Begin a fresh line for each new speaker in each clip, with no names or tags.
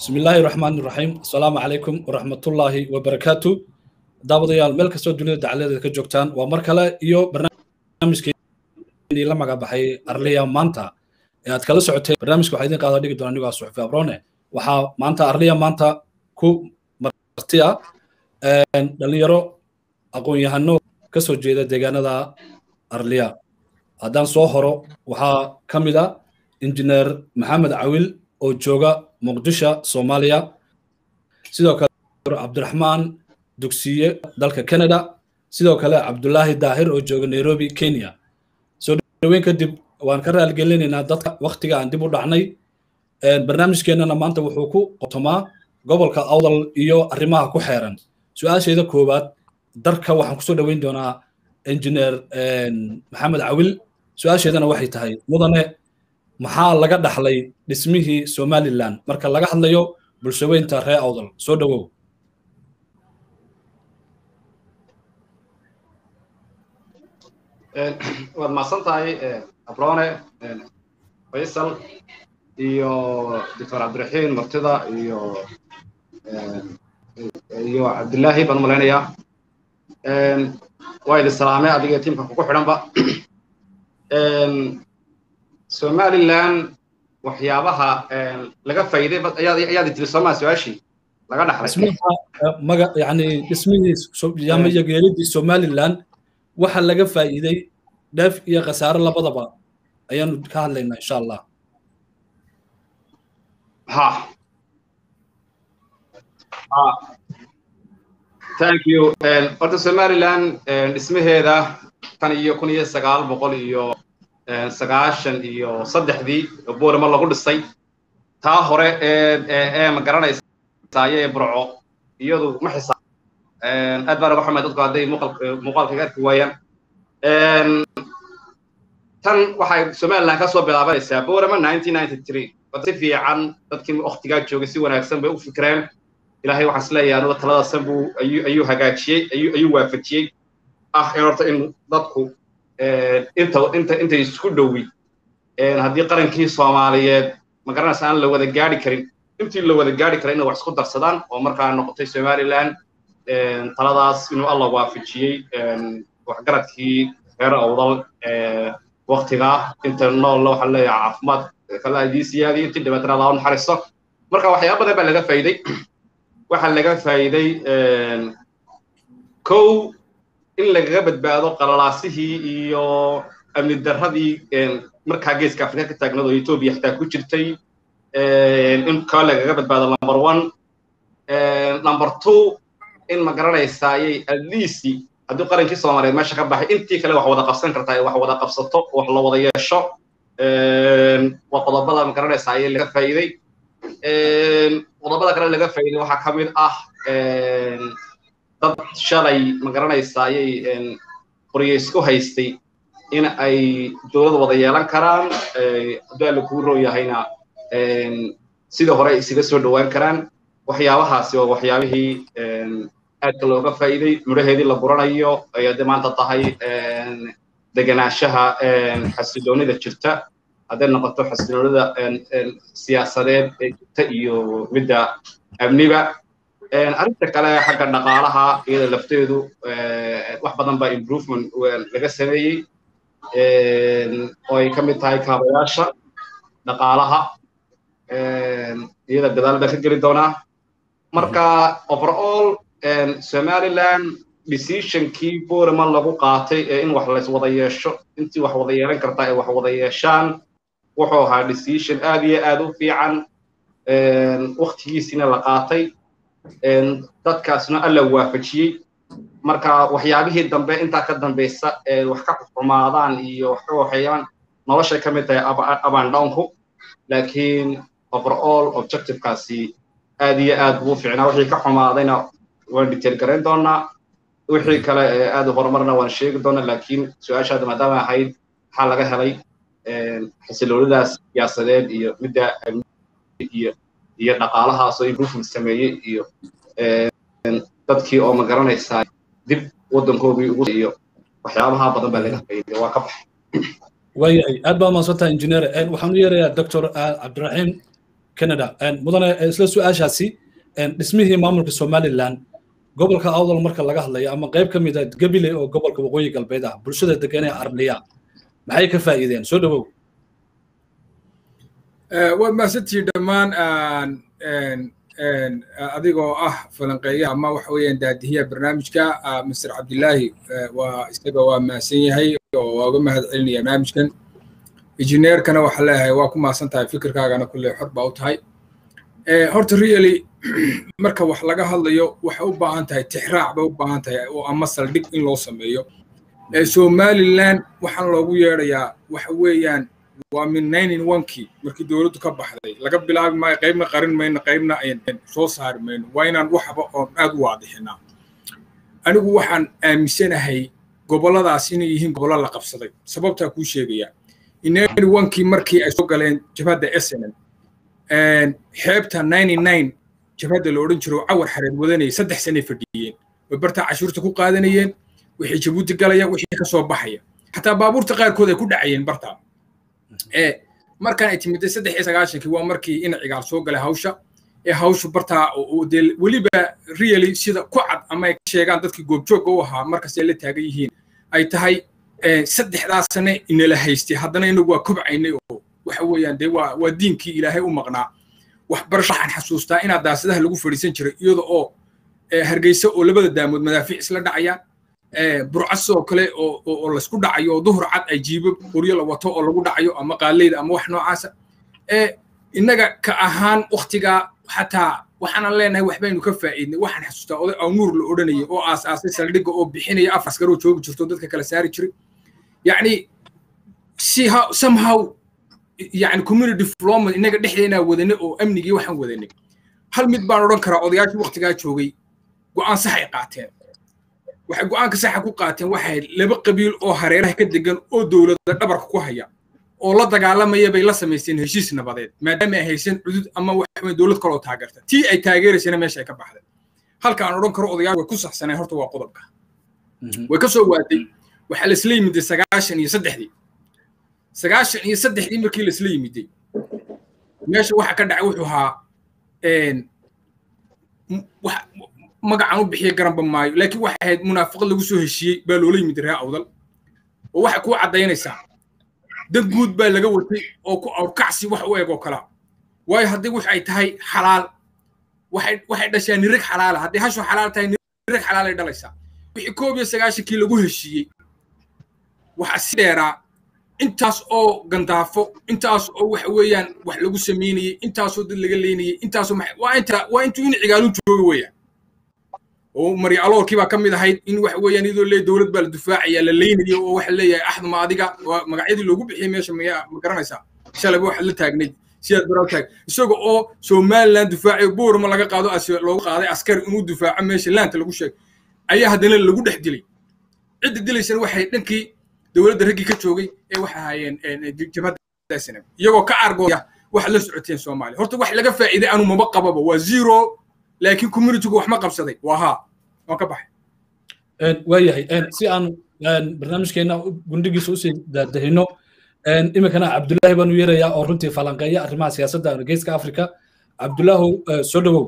بسم الله الرحمن الرحيم السلام عليكم ورحمة الله وبركاته داوديال مeel kastoo dunida dacaladeeda ka joogtaan waa mar kale iyo barnaamijkeennii la magacaabay Arliya maanta ee aad kala socotay barnaamijka waxa idin qaada dhigi doona aniga Suxufi Abrone waxa maanta Arliya maanta ku martiya dhalinyaro aqoon-yahano ka soo jeeda deegaanada Arliya haddaan soo horo waxa kamid ah injineer Maxamed Cawil oo jooga Muqdisho Soomaaliya sidoo kale Cabdiraxmaan dugsiye dalka Canada sidoo kale Cabdullaahi Daahir oo jooga Nairobi Kenya soo dhaweyn kadib waan ka raali gelinaynaa dadka waqtiga aan dib u dhacnay barnaamijkeenana maanta wuxuu ku qotomaa gobolka Awdal iyo arrimaha ku xeeran su'aasheeda koowaad darka waxaan ku soo dhaweyn doonaa engineer Maxamed Cawil su'aasheedana waxay tahay mudane maxaa laga dhaxlay dhismihii Somaliland marka laga hadlayo bulshadeynta reer Awdal soo dhawow
waad maasantahay Abrone Faisal iyo Dr. Cabdiraxiin martida iyo Cabdullaahi baan maleynayaa waa idin salaamay adiga tiimka ku xidhanba Somaliland waxyaabaha laga faa'iiday ayaad tiri Soomaaliya su'aashii laga dhaxlay
maga yani ismihii yageelidii Somaliland waxa laga faa'iiday daf iyo khasaare labadaba ayaan ka hadlaynaa insha Allah
thank you orta Somaliland ismaheeda tan iyo 1900 iyo saddexdii boorama lagu dhisay taa hore ee ma garanaysaa ayay burco iyadu ma xisaab aad baan uga xumahay dadku hadday muuqaalka arki waayaan tan waxay Somaliland ka soo bilaabanaysaa boorama 1993 si fiican dadkii waqtigaa joogay si wanaagsan bay u fikreen ilaahay waxaan isleeyahay aniga talada sanbu ayuu hagaajiyey ayuu waafajiyey horta in dadku inta isku dhowi haddii qarankii Soomaaliyeed ma garanaysaa aan la wada gaari karin intii la wada gaari karay inay wax isku darsadaan oo markaa noqotay Somaliland taladaas inuu Allah waafajiyey waxgaradkii reer Awdal waqtiga inta nool waxa la caafimaad kala diisiyaadii intii dhibaatana la naxariisto marka waxyaabo badan baa laga faa'iiday waxa laga faa'iiday kow in laga badbaado qalalaasihii iyo amni darradii markaa geeska Afrika ka taagnado Ethiopia xitaa ku jirtay in kale laga badbaado number 1 number 2 in ma garanaysaa at least haddii qarankii Soomaaliyeed meesha ka baxay intii kale wax wada qabsan kartaa wax wada qabsato wax la wada yeesho waa qodobada ma garanaysaa laga faa'iiday qodobada kale laga faa'iiday waxa kamid ah dad shalay ma garanaysaa qorsheysku haystay in ay dawlad wada yeelan karaan haddii la ku rooyahayna sida hore isaga soo dhawaan karaan waxyaabahaasi oo waxyaabihii aad looga faa'iiday muraheedii la buranayo ay maanta tahay deganaanshaha xasiloonida jirta hadday noqoto xasiloonida siyaasadeed ee jirta iyo midda amniga arrinta kale xagga dhaqaalaha iyada lafteedu wax badan baa improvement laga sameeyay oo ay kamid tahay kaabayaasha dhaqaalaha iyada dadaal baa ka geli doonaa marka overall Somaliland decision-kii boorama lagu qaatay in wax la wada yeesho intii wax wada yeelan kartaa ay wax wada yeeshaan wuxuu ahaa decision aad iyo aad u fiican waqtigiisina la qaatay dadkaasna alla waafajiyey marka waxyaabihii dambe inta ka dambaysa wax ka xumaadaan iyo wax ka waxayaan nolosha ka mid tahay aban downku laakiin overall objective-kaasi aad iyo aad buu fiicnaa wixii ka xumaadayna waan detail gareyn doonaa wixii kale aad horumarna waan sheegi doonaa laakiin su'aashaada maadaama ahayd waxa laga helay xasiloonidaas siyaasadeed iyo midda iyo dhaqaalahaas oo improvement sameeyay iyo dadkii oo ma garanaysaa dib wadankoodii ugu iyo waxyaabaha badan baa laga faa'iiday waa ka baxay
way aad baa maasanta engineer waxaan u yeerayaa Dr. Cabdiraxiin Canada mudane isla su'aashaasi dhismihii maamulka Somaliland gobolka awdal marka laga hadlayo ama qayb ka mid ah Gabiley oo gobolka waqooyi galbeed ah bulshada degan ee Arliya maxay ka faa'iideen soo dhawow
waad mahadsantihiin dhammaan adigoo ah falanqeeyaha ama waxa weeyaan daadihiya barnaamijka Mr. Cabdilaahi isaga waa mahadsan yahay oo waa uga mahad celinaya barnaamijkan injineerkana waxa leeyahay waa ku mahadsan tahay fikirkaagana kulle xor baa u tahay horta really marka wax laga hadlayo waxay u baahan tahay tixraac bay u baahan tahay oo ama saldhig in loo sameeyo Somaliland waxaan loogu yeerayaa waxa weeyaan waa min 91kii markii dawladdu ka baxday laga bilaabi maayo qaybna qarin mayno qaybna ay soo saari mayno waa inaan waxba oo aad u waadixinaa anigu waxaan aaminsanahay goboladaas inay yihiin gobollo la qabsaday sababtaa kuu sheegaya 91kii markii ay soo galeen jabhadda SNM xeebta 99 jabhadda la odhan jiro cawar xareed wadanayay 3 sano fadhiyeen way bartaa cashuurta ku qaadanayeen wixii Jabuuti galaya wixii ka soo baxaya xataa baabuurta qaarkood ay ku dhacayeen bartaa markaan ay timid 93kii waa markii in cigaal soo galay hawshu bartaa oo waliba really sida ku cad ama ay sheegaan dadkii goobjoog u ahaa markaas ay la taagan yihiin ay tahay 3 sano inala haystay haddana inagu waa kobcaynay oo waxa weeyaan waa diinkii Ilaahay u maqnaa wax barashaxan xasuustaa inaad daasadaha lagu fadhiisan jiray iyadoo oo hargeysa oo labada daamood madaafiic isla dhacayaan burcas oo kale oo la isku dhacayo oo duhur cad ay jiibo qoryo la wato oo lagu dhacayo ama qaaleyda ama wax noocaas inaga ka ahaan waqtiga xataa waxaan leenahay wax baynu ka faa'iidnay waxaan xasuustaa oday oo nuur la odhanayay oo aas-aasay saldhigga oo bixinaya askar oo joogi jirto dadka kala saari jiray yani somehow يعني community development inaga dhexdeena wadane oo amnigi waxaan wadanay hal mid baan oran karaa odayaashii waqtiga joogay go'aan sax ay qaateen waxa go'aanka sax ku qaateen waxay laba qabiil oo hareeraha ka degan oo dawladda dhabarka ku haya oo la dagaalamaya bay la sameeyeen heshiis nabadeed maadaama ay haysan cudud ama wax weyn dawlad kale oo taageerta tii ay taageeraysana meesha ay ka baxday halka aan oran karo odayaashu way ku saxsanay horta waa qodobka way ka soo waaday waxa la isla yimid 93 93 markii la isla yimiday meesha waxa ka dhacay wuxuu ahaa magacan u bixiye garan bamaayo laakiin waxa ahayd munaafiqad lagu soo heshiiyey baa loola yimid reer awdal oo waxa ku cadaynaysaa dad guud baa laga watay oo ku awrkacsi wax u eeg oo kala waayo haddii wax ay tahay xalaal waxay dhashaan nirig xalaal haddii hasho xalaal tahay nirig xalaal ay dhalaysaa wixii 91kii lagu heshiiyey waxa si dheeraa intaas oo gandaafo intaas oo wax weeyaan wax lagu sameeyay intaas oo dad laga leenayay intaas waa intuu in cigaalu joogo weeyaan oo mari aloorkii baa kamid ahayd in wax weeyaan idoo leey dawlad baa la difaacaya la leenayo oo wax leeyahay axdama adiga magacyadii loogu bixiyay meesha ma garanaysaa shalay wax la taagnay siyaad baraw taag isagoo oo Somaliland difaaciyo boorma laga qaado loogu qaaday askar inuu difaaco meesha laanta lagu sheegay ayaa haddana lagu dhex dilay cid dilaysan waxay dhankii dawladda ragii ka joogay ee waxa hayeen jabhadda SNM iyagoo ka argooya wax la socoteen Soomaaliya horta wax laga faa'iiday anu maba qababa waa zero laakiin community-gu wax ma qabsaday waa ka baxay
waayahay si aan barnaamijkeena gundigiisa u sii daadahino imikana Cabdullaahi baan u yeerayaa oo runtii falanqeeya arrimaha siyaasadda Geeska Afrika Cabdullaahi soo dhawow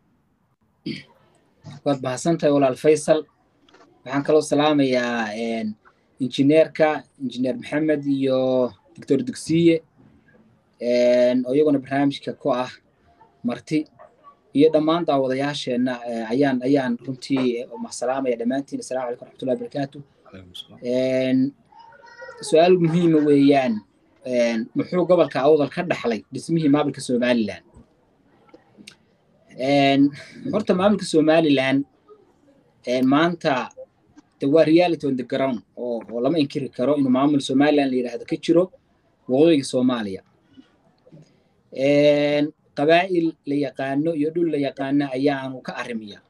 waad mahadsantahay walaal Faysal waxaan kaloo salaamayaa injineer Maxamed iyo Dr. Dugsiye oo iyaguna barnaamijka ku ah marti iyo dhammaan daawadayaasheena ayaan runtii salaamaya dhammaantiin assalaamu calaykum waraxmatullahi wabarakaatuh su'aal muhiim weeyaan muxuu gobolka awdal ka dhaxlay dhismihii maamulka Somaliland horta maamulka Somaliland maanta waa reality on the ground oo lama inkiri karo inuu maamul Somaliland la yiraahdo ka jiro waqooyiga Soomaaliya qabaa'il la yaqaano iyo dhul la yaqaano ayaanu ka arrimiya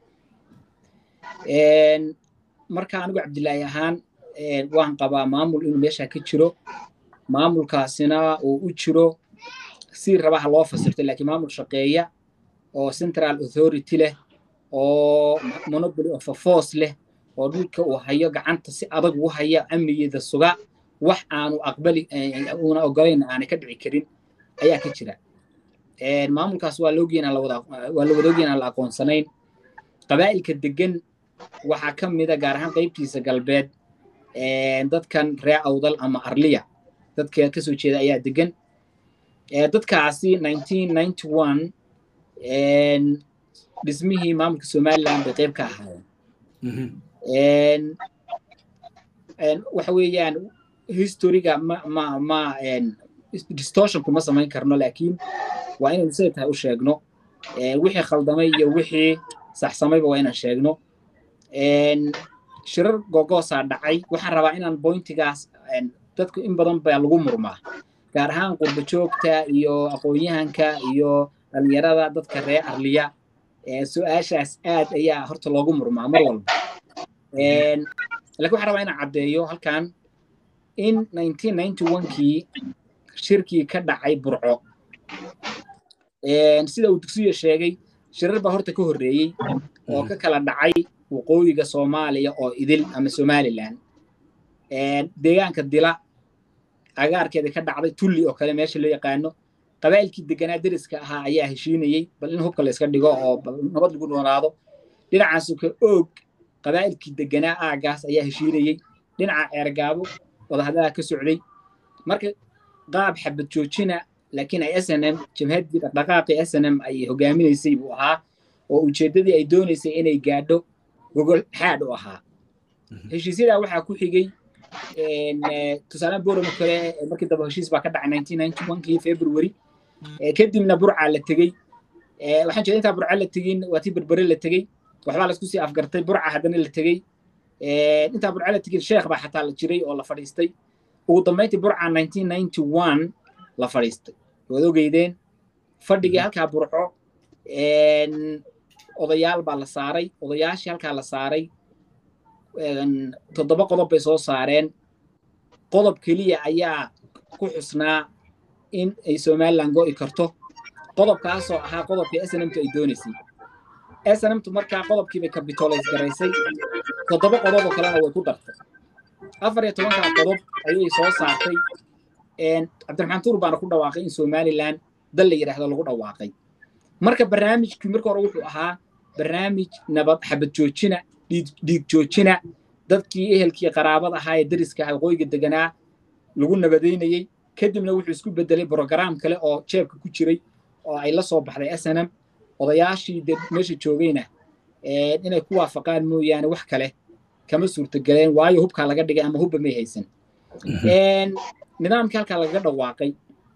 marka anigu Cabdilaahi ahaan waan qabaa maamul inuu meesha ka jiro maamulkaasina uu u jiro si rabaha loo fasirto laakiin maamul shaqeeya oo central authority leh oo monopoly of force leh oo dhulka uu hayo gacanta si adag u haya amnigeeda suga wax aanu aqbali una ogolayn aan ka dhici karin ayaa ka jira maamulkaas waa la wada ogyahay la aqoonsanayn qabaa'ilka degan waxaa ka mid a gaar ahaan qaybtiisa galbeed dadkan reer awdal ama arliya dadka ka soo jeeda ayaa degan dadkaasi 1991 dhismihii maamulka Somaliland bay qayb ka ahaayeen waxa weeyaan historiga ma distortion kuma samayn karno laakiin waa inaan sida tahay u sheegno wixii khaldamay iyo wixii saxsamayba waa inaan sheegno shirar googoosa dhacay waxaan rabaa inaan pointigaas dadku in badan baa lagu murmaa gaar ahaan qurba joogta iyo aqoon-yahanka iyo dhalinyarada dadka reer arliya su'aashaas aad ayaa horta loogu murmaa mar walba laakiin waxaan rabaa inaan caddeeyo halkan in 1991kii shirkii ka dhacay Burco sida uu dugsiga sheegay shirar baa horta ka horreeyay oo ka kala dhacay waqooyiga Soomaaliya oo idil ama Somaliland deegaanka dila agaarkeeda ka dhacday tulli oo kale meesha loo yaqaano qabaa'ilkii deganaa deriska ahaa ayaa heshiinayay bal in hubka la iska dhigo oo nabad lagu noolaado dhinacaas ka og qabaa'ilkii deganaa aagaas ayaa heshiinayay dhinaca Ceergaabo wadahadalada ka socday marka qaab xabad joojina laakiin ay SNM jamhadii dhaqaaqii SNM ay hogaaminaysay buu ahaa oo ujeedadii ay doonaysay inay gaadho gogol xaad u ahaa heshiisyada waxaa ku xigay tusaale boorama kale markii daba heshiis baa ka dhacay 1991kii February kadibna Burca la tagay waxaan jeedaa inta Burca la tagin waa tii Berbere la tagay waxba la isku sii afgartay Burca hadana la tagay inta Burca la tagin Sheekh baa xataa la jiray oo la fadhiistay ugu dambeyntii Burca 1991 la fadhiistay wada ogeydeen fadhigii halka Burco odayaal baa la saaray odayaashii halka la saaray 7 qodob bay soo saareen qodob kaliya ayaa ku xusnaa in ay Somaliland go'i karto qodobkaas oo ahaa qodobkii SNM ay doonaysay SNM markaa qodobkii bay capitalize garaysay 7 qodob oo kalena way ku dartay 14 qodob ayay soo saartay Cabdiraxmaan Tuur baan ku dhawaaqay in Somaliland dal la yiraahdo lagu dhawaaqay marka barnaamijku marka hore wuxuu ahaa barnaamij nabad xabad joojina dhiig joojina dadkii ehelkii qaraabada ahaa ee deriska ah qoyga deganaa lagu nabadeynayay kadibna wuxuu isku bedelay program kale oo jeebka ku jiray oo ay la soo baxday SNM odayaashii meesha joogayna inay ku waafaqaan mooyaane wax kale kama suurtageleen waayo hubka laga dhigay ama hubba may haysan nidaamka halka laga dhawaaqay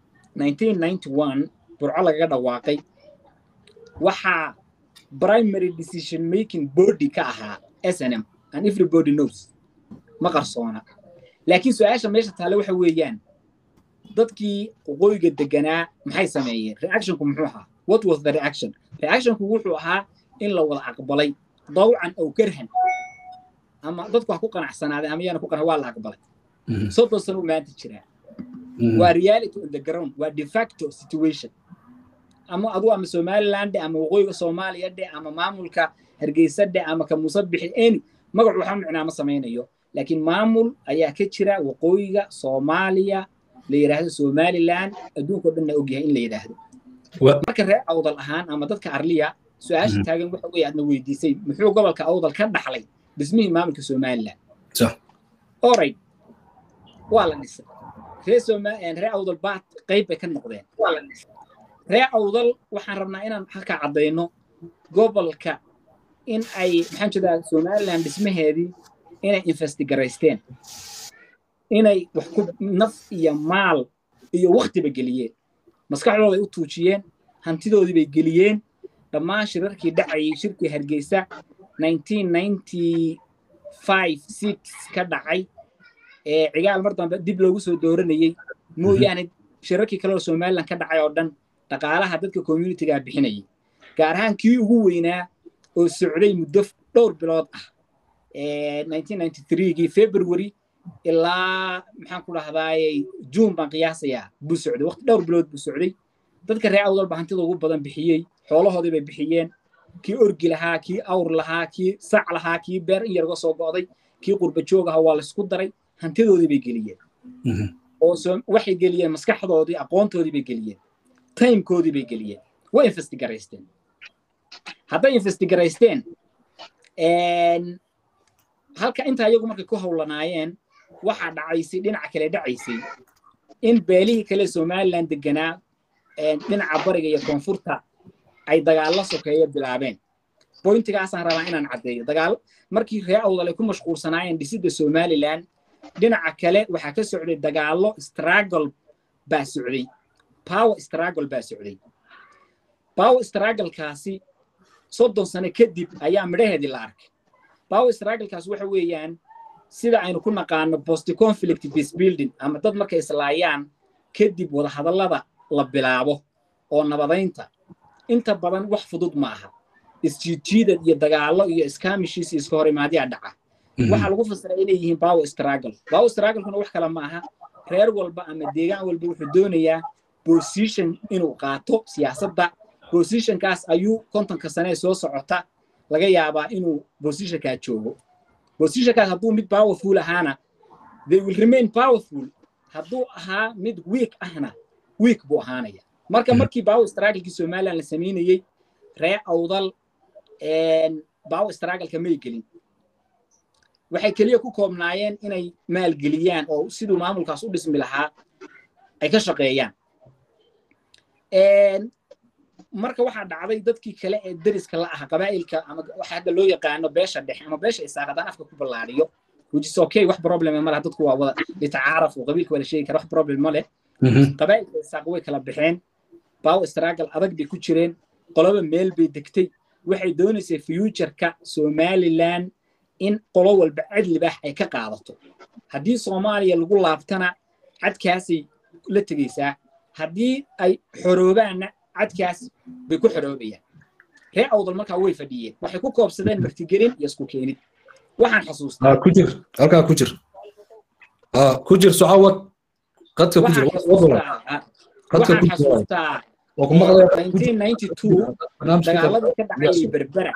1991 Burco laga dhawaaqay waxa primary decision making body ka ahaa SNM and everybody knows ma qarsoona laakiin su'aasha meesha taale waxa weeyaan dadkii qoyga deganaa maxay sameeyeen reactionku muxuu ahaa what was the reactionku wuxuu ahaa in la wada aqbalay dawcan oo karhan ama dadku wax ku qanacsanaadeen ama yana ku qanaa waa la aqbalay soddon sano maanta jira waa reality on the ground waa de facto situation ama adu ama Somaliland ama waqooyiga Soomaaliya ama maamulka Hargeysa ama ka Musabbixi magac waxa macnaa ma sameeyo laakiin maamul ayaa ka jira waqooyiga Soomaaliya la yiraahdo Somaliland adduunka dhan og yahay in la yiraahdo marka reer awdal ahaan ama dadka arliya su'aasha taagan waxa weey aadna weydiisay muxuu gobolka awdal ka dhaxlay dhismihii maamulka Somaliland alright waa la dhisay reer awdal baad qayb bay ka noqdeen reer awdal waxaan rabnaa inaan halka cadeyno gobolka in ay maxaan jeedaa Somaliland dhismaheedii inay investigareysteen inay wax ku naf iyo maal iyo waqti ba geliyeen maskaxdooda ay u tuujiyeen hantidoodii bay geliyeen dhammaan shirarkii dhacay shirkii Hargeysa 1995-6 ka dhacay cigaal mar dambe dib loogu soo dooranayay mooyaane shirarkii kale oo Somaliland ka dhacay oo dhan dhaqaalaha dadka community-ga bixinayay gaar ahaan kii ugu weynaa oo socday muddo dhowr bilood ah 1993 February ilaa maxaan ku dhahdayay June baan qiyaasayaa buu socday waqti dhowr bilood buu socday dadka reer awdal baa hantida ugu badan bixiyay xoolahoodii bay bixiyeen kii orgi lahaa kii awr lahaa kii sac lahaa kii beer in yar uga soo go'day kii qurba joog ah waa la isku daray hantidoodii bay geliyeen oo waxay geliyeen maskaxdoodii aqoontoodii bay geliyeen timekoodii bay geliyeen way investigaraysteen hadday investigaraysteen halka inta iyagu markay ku howlanaayeen waxaa dhacaysay dhinaca kale dhacaysay in beelihii kale Somaliland deganaa dhinaca bariga iyo koonfurta ay dagaal la sokeeyo bilaabeen pointigaasaan rabaa inaan caddeeyo dagaal markii reer awdal ay ku mashquulsanaayeen dhisidda Somaliland dhinaca kale waxaa ka socday dagaallo struggle baa socday power struggle baa socday power struggle-kaasi 30 sano kadib ayaa midhaheedii la arkay power struggle-kaas waxa weeyaan sida aynu ku naqaano post conflict peace building ama dad markay islaayaan kadib wada hadallada la bilaabo oo nabadaynta inta badan wax fudud ma aha isjiidjiidad iyo dagaallo iyo iskaamishiis iyo iska hor imaadiyaa dhaca waxa lagu fasiray inay yihiin power struggle-kuna wax kale ma aha reer walba ama deegaan walba wuxuu doonayaa position inuu qaato siyaasadda positionkaas ayuu kontonka sane soo socota laga yaabaa inuu positionkaa joogo positionkaas hadduu mid powerful ahaana they will remain powerful hadduu ahaa mid weak ahna weak buu ahaanaya markii power struggle-kii Somaliland la sameynayay reer awdal power struggle-ka may gelin waxay kaliya ku koobnaayeen inay maalgeliyaan oo siduu maamulkaas u dhismi lahaa ay ka shaqeeyaan marka waxaa dhacday dadkii kale ee dariska la ah qabaa'ilka ama waxa hadda loo yaqaano beesha dhexe ama beesha isaaqadaan afka ku ballaariyo which is okay wax problem ma laha dadku waa wada tacaaruf oo qabiilka wala sheegi kara wax problem ma leh qabaa'ilka isaaq way kala baxeen power struggle adag bay ku jireen qoloba meel bay degtay waxay doonaysay future-ka Somaliland in qolo walba cadli baax ay ka qaadato haddii Soomaaliya lagu laabtana cadkaasi la tagaysaa haddii ay xoroobaana cadkaas bay ku xoroobayaan reer awdal markaa way fadhiyeen waxay ku koobsadeen martigelin iyo isku keenid waxaan xasuustaa
halkaa ku jir socawad qadka ku jir
waxaan xasuustaa 1992 dagaaladii ka dhacay berbera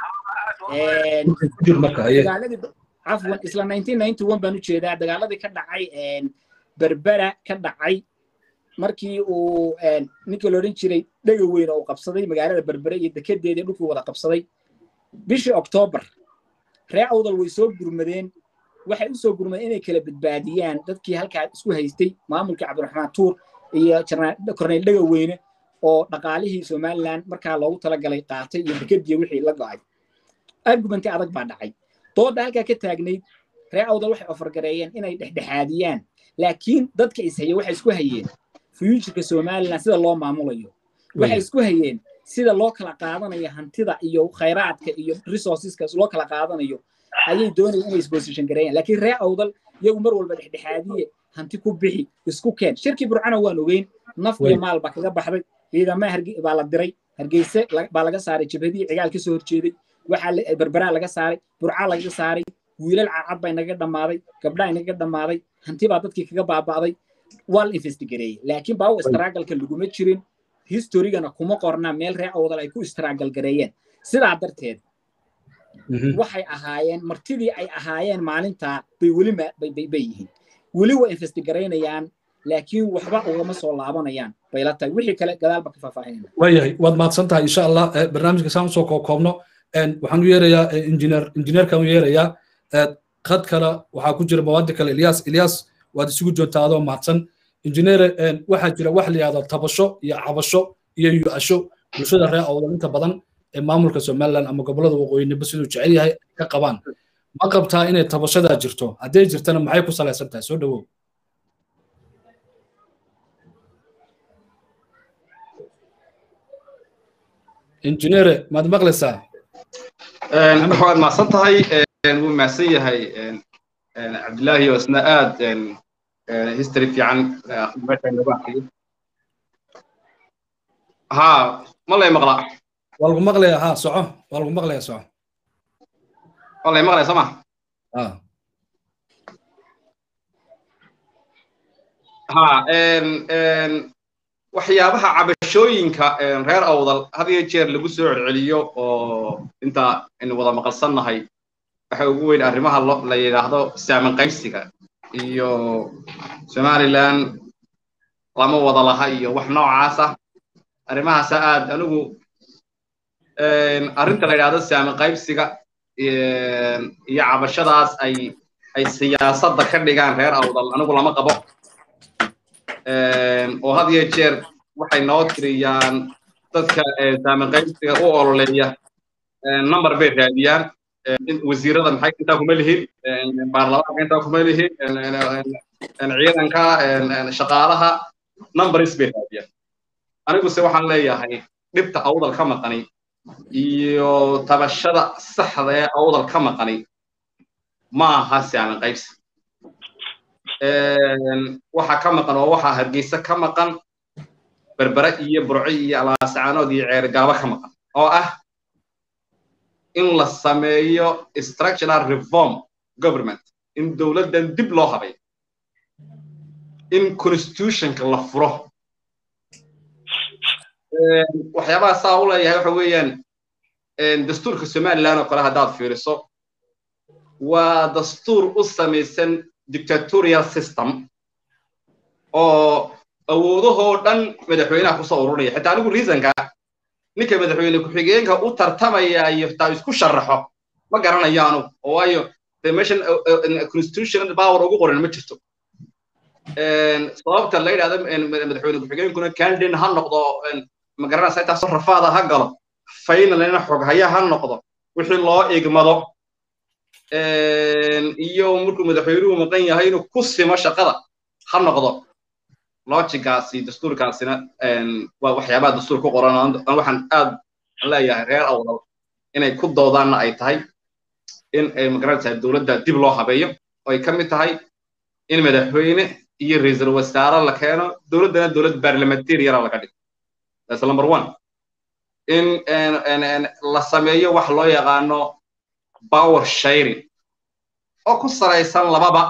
عفوا isla 1991 baan u jeedaa dagaaladii ka dhacay berbera ka dhacay markii uu ninkii la oran jiray dhaga weyn oo qabsaday magaalada berbera iyo dekedeedii dhulkii wada qabsaday bishii October reer awdal way soo gurmadeen waxay u soo gurmadeen inay kala badbaadiyaan dadkii halkaa isku haystay maamulka Cabdiraxmaan Tuur iyo Korneyl dhaga weyne oo dhaqaalihii Somaliland markaa loogu talagalay qaatay iyo dekedii wixii la go'ay argumentii adag baa dhacay dooda halkaa ka taagnayd reer awdal waxay offer gareeyeen inay dhexdhexaadiyaan laakiin dadka is hayay waxay isku hayeen future-ka Somaliland sida loo maamulayo waxay isku hayeen sida loo kala qaadanayo hantida iyo khayraadka iyo resourceska loo kala qaadanayo ayay doonayeen inay position gareeyaan laakiin reer awdal iyagu mar walba dhexdhexaadiye hanti ku bixi isku keen shirki burcana waan ogeyn naf iyo maal ba kaga baxday ciidamada baa la diray hargeysa baa laga saaray jabhadii cigaal ka soo horjeeday waxa berbera laga saaray burca laga saaray wiilal caad bay naga dhamaaday gabdhaha naga dhamaaday hanti baa dadkii kaga baabaaday wal investigate laakiin power struggle-ka laguma jirin history-gana kuma qorna meel reer awdal ay ku struggle gareeyeen sidaa darteed waxay ahaayeen martidii ay ahaayeen maalinta bay wali bay yihiin wali way investigate laakiin waxba ugama soo laabanayaan bay la tahay wixii kale gadaalba ka faahfaahinayna
waayahay waad mahadsantahay insha Allah barnaamijka saan soo koobno waxaan u yeerayaa injineerkan u yeerayaa qad kale waxaa ku jira mawaadi kale Ilyas waad isugu joogtaadoo mahadsan injineer waxaa jira wax la yiraahdo tabasho iyo cabasho iyo yu'asho bulshada reer awdal inta badan ee maamulka Somaliland ama gobolada waqooyi ba sidoo jecel yahay ka qabaan ma qabtaa inay tabashada jirto haddii jirtana maxay ku salaysan tahay soo dhawow injineer maad maqlaysaa
waxaad maasan tahay wuu maasan yahay Cabdullaahi oo isna aad history fiican meesha lagu akhriyo ha ma lay maqlaa
walgu maqlaya ha soco walgu maqlaya soco
walay maqlaya sama waxyaabaha cabashooyinka reer awdal had iyo jeer lagu soo celceliyo oo inta in wada maqalsannahay waxa ugu weyn arrimaha la yiraahdo saaman qaybsiga iyo Somaliland lama wada laha iyo wax noocaas ah arrimahaas aad anigu arrinta la yidhaahdo saami qaybsiga iyo cabashadaas ay siyaasadda ka dhigaan reer awdal anigu lama qabo oo had iyo jeer waxay noo tiriyaan dadka saami qaybsiga u ololeeya number bay raadiyaan wasiirada maxay intaa kuma lihin baarlamaanka intaa kuma lihin ciidanka shaqaalaha numbers bay raadiyaan anigu se waxaan leeyahay dhibta awdal ka maqani iyo tabashada saxda ee awdal ka maqani ma aha saami qaybsi waxa ka maqan oo waxa hargeysa ka maqan berbera iyo burco iyo alaasacaanood iyo ceergaabo ka maqan oo ah in la sameeyo structural reform government in dowladdan dib loo habeeyo in constitutionka la furo waxyaabaha saa u leeyahay waxa weeyaan dastuurka somaliland oo kale haddaad fiiriso waa dastuur u samaysan dictatorial system oo awoodahoo dhan madaxweynaha kusoo ururaya xitaa anigu reasonka ninka madaxweyne ku-xigeenka u tartamaya iyo xitaa isku sharaxo ma garanayo anigu oo waayo meeshan constitutional power ugu qoran ma jirto sababta la yidhahdo madaxweyne ku-xigeenkuna candidate ha noqdo ma garanaysa intaas rafaada ha galo finalina xoghaya ha noqdo wixii loo igmado iyo markuu madaxweynuhu maqan yahay inuu ku simo shaqada ha noqdo logigaasi dastuurkaasina waa waxyaabaha dastuur ku qoran waxaan aad leeyahay reer awdal inay ku doodaanna ay tahay in ma garanaysa dowladda dib loo habeeyo oo ay ka mid tahay in madaxweyne iyo ra'iisul wasaare la keeno dowladdana dowlad parliamentarian laga dhigo that's number 1 in la sameeyo wax loo yaqaano power sharing oo ku salaysan lababa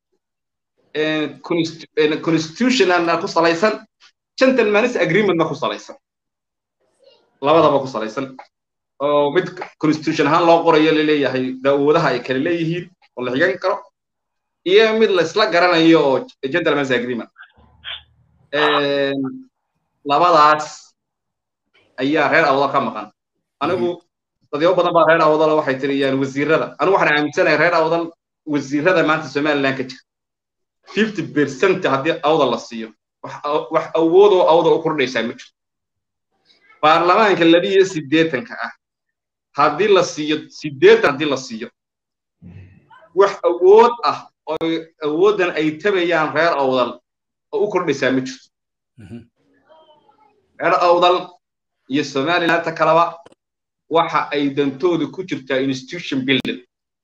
constitutional ku salaysan gentleman's agreement ku salaysan labadaba ku salaysan oo mid constitution ahaan loo qorayo leeyahay dawladaha ay kala leeyihiin oo la xigan karo iyo mid la isla garanayo oo gentleman's agreement labadaas ayaa reer awdal ka maqan anigu dadyo badan baa reer awdal waxay tiriyaan wasiirada anigu waxaan aaminsanahay reer awdal wasiirada maanta Somaliland ka jira 50% haddii awdal la siiyo wax awood oo awdal u kordhaysa ma jiro baarlamaanka 82 ah haddii la siiyo 80 haddii la siiyo wax awood ah oo awoodan ay tabayaan reer awdal oo u kordhaysa ma jiro reer awdal iyo Somaliland ta kalaba waxa ay dantooda ku jirtaa institution building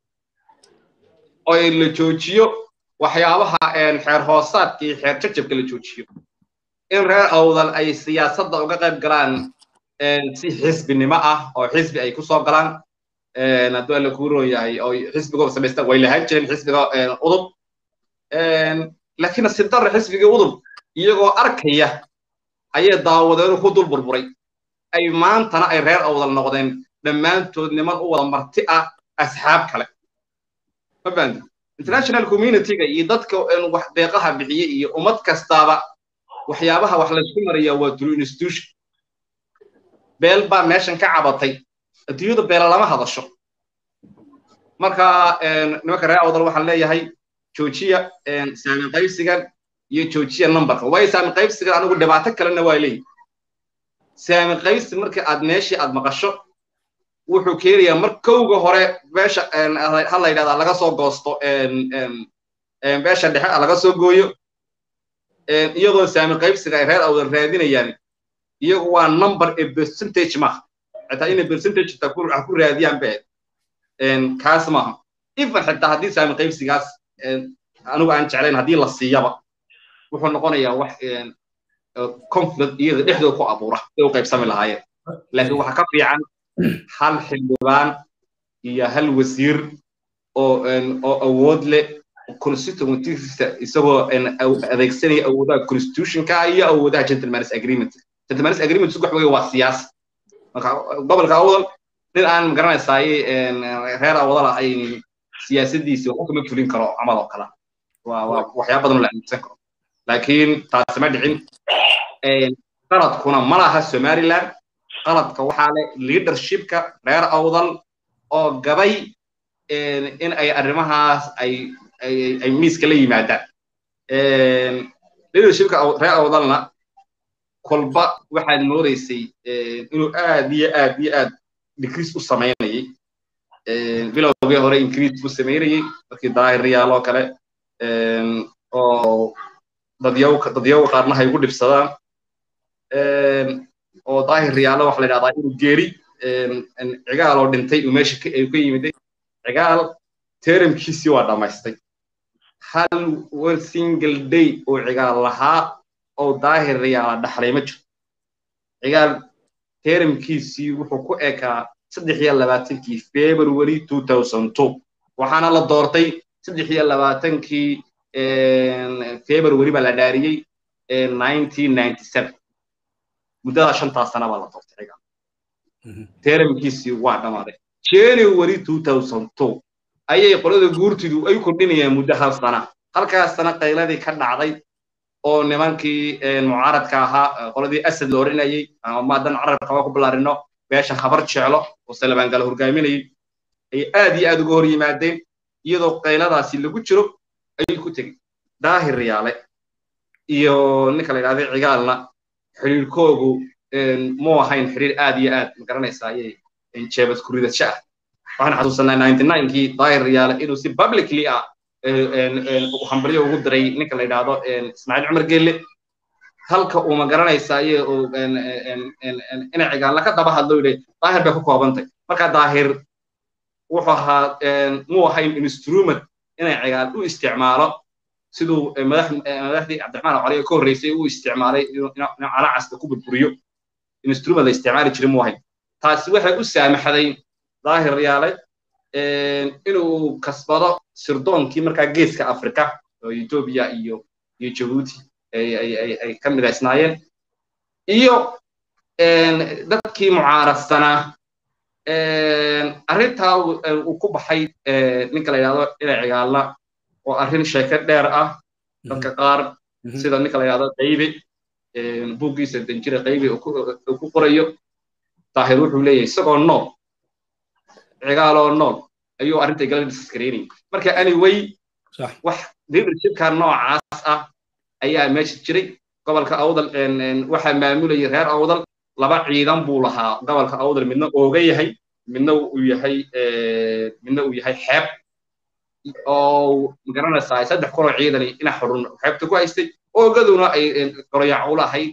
oo la joojiyo waxyaabaha xeer hoosaadka iyo xeer jajabka la joojiyo in reer awdal ay siyaasadda uga qayb galaan si xisbinimo ah oo xisbi ay ku soo galaan haddii la ku rooyahay oo xisbiga sameystaan way lahaan jireen xisbiga udub laakiin si darro xisbiga udub iyagoo arkaya ayay daawadeen ku dul burburay ay maantana ay reer awdal noqdeen dhammaantood niman u wada marti ah asxaab kale ma baan international community-ga iyo dadka wax deeqaha bixiye iyo ummad kastaaba waxyaabaha wax la isku mariyaa waa through institution beel baa meeshan ka cabatay adduunyada beela lama hadasho marka nimanka reer awdal waxaan leeyahay joojiya saami qaybsigan iyo joojiya numberka way saami qaybsigan anigu dhibaato kalena waa leeyahay saami qaybsi marka aad meeshii aad maqasho wuxuu keenayaa markowga hore beesha hal la yidhahdaa laga soo goosto beesha dhexe laga soo gooyo iyadoo saami qaybsiga ay reer awdal raadinayaan iyagu waa number a percentage ma xitaa inay percentage ta ku raadiyaan be kaas maaha even xitaa haddii saami qaybsigaas anigu aan jeclayn haddii la siiyaba wuxuu noqonayaa wax conflict iyada dhexdooda ku abuura ay u qaybsami lahaayeen laakiin waxa ka fiican hal xildhibaan iyo hal wasiir oo awood leh constituency isagoo adeegsanaya awoodaha constitutionka iyo awoodaha gentleman's agreement subax weeye waa siyaasi marka gobolka awdal nin aan garanaysaay reer awdal ay siyaasadiisa wax kuma fulin karo camal oo kala waa waxyaabo badan oo la aaminsan karo laakiin taas ma dhicin qaladkuna ma laha Somaliland qaladka waxaa leh leadershipka reer awdal oo gabay in ay arrimahaas ay miiska la yimaadaan leadershipka reer awdalna kolba waxaad moodaysay inuu aad iyo aad decrease u sameynayay bilowgii hore increase u sameynayay markii daahir riyaal oo kale oo dadyaw qaarna ay ugu dhibsadaan oo daahir riyaal waxa la yiraahdaa inuu geeri cigaal oo dhintay uu meesha ka yimid cigaal termkiisii waa dhamaystay hal one single day oo cigaal lahaa oo daahir riyaal dhaxlay ma jiro cigaal termkiisii wuxuu ku ekaa 23 February 2002 waxaana la doortay 23 February baa la dhaariyay 1997 muddada 5 sano baa la doortay cigaal termkiisii waa dhamaaday January 2002 ayay qolada guurtidu ay kordhinayaan muddo hal sano halkaas sana qayladii ka dhacday oo nimankii mucaaradka ahaa qoladii asad la oranayay ama dan carabka ku bilaarino beesha khabar jeclo oo Salmaan gal hogaaminayay ay aad iyo aad uga hor yimaadeen iyadoo qayladaasi lagu jiro ay ku tagay daahir riyaale iyo ninka la yiraahdo cigaalna xiriirkoodu ma ahayn xiriir aad iyo aad ma garanaysaa ayay jeebad ku ridasha waxaan xasuusanaa 99kii daahir riyaale inuu si publicly hambalyo ugu diray ninka la yiraahdo Ismaaciil Cumar Geelle halka uu ma garanaysaa in cigaal la ka daba hadlo ilay daahir bay ku koobantay marka daahir wuxuu ahaa muu ahayn instrument inay cigaal u isticmaalo sidoo madaxdii Cabdiraxmaan Cali ka horeysay uu isticmaalay inuu calacasta ku burburiyo instrument la isticmaali jiray muu ahayn taasi waxay u saamaxday daahir riyaale inuu kasbado sirdoonkii markaa geeska Afrika oo Ethiopia iyo Djibouti ay ka midaysnaayeen iyo dadkii mucaaradsanaa arrintaa uu ku baxay ninka la yiraahdo inay cigaalna oo arrin sheeko dheer ah dadka qaar sida ninka la yiraahdo qaybi buugiisa danjira qaybi oo ku qorayo daahir wuxuu leeyahay isagoo nool cigaaloo nool ayuu arrinta galay discretioning marka anyway wax leadershipka noocaas ah ayaa meesha jiray gobolka awdal waxa maamulayay reer awdal laba ciidan buu lahaa gobolka awdal midna ooga yahay midna uu yahay xeeb oo garanaysaa saddex koro ciidan ina xurun xeebta ku haystay oogaduna ay qoryac u lahayd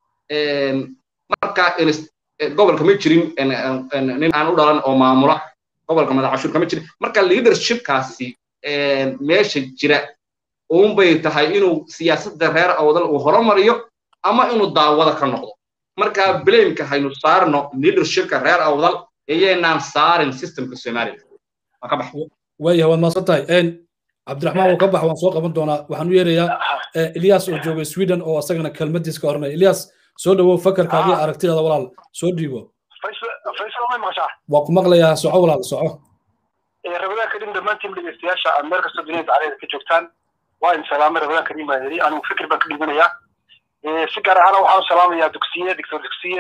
marka gobolka ma jirin nin aan u dhalan oo maamula gobolka madaxweyne kama jirin marka leadershipkaasi meesha jira bay tahay inuu siyaasadda reer awdal uu horumariyo ama inuu daawada ka noqdo marka blame-ka haynu saarno leadershipka reer awdal ayeenaan saarin systemka Soomaaliya ma ka baxo
way waa maasantay Cabdiraxmaan oo ka bax waan soo qaban doonaa waxaan u yeerayaa Ilyas oo jooga Sweden oo asagana kelmadiis ka hornay Ilyas soo dhawow fakarkaaga aragtidaada walaal soo dhiibo
faysal ma maqashaa
waa ku maqlayaa soco walaal soco
rabada kadib dhamaantiin dhageystayaasha Ameerika Suudinida caleed ka joogtaan waa in salaamo rabada kadib baa yiri anigu fikir baan ka dhiganayaa si gaar ahaan waxaan salaamayaa dugsiye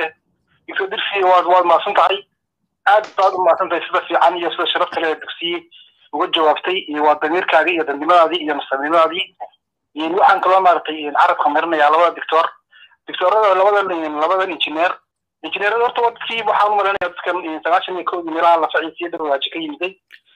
dirsi waad maasan tahay aad baad u maasan tahay sida fiican iyo sida sharafta leh dugsiye uga jawaabtay iyo waa damiirkaaga iyo dandimadaadii iyo mas'uuliyadaadii waxaan kaloo maartay carabka marinayaa labada doctorada labadan injineerada horta wadkii waxaan u maleynayaa dadkan 91 meelaha la faciisiyay dawaaji ka yimid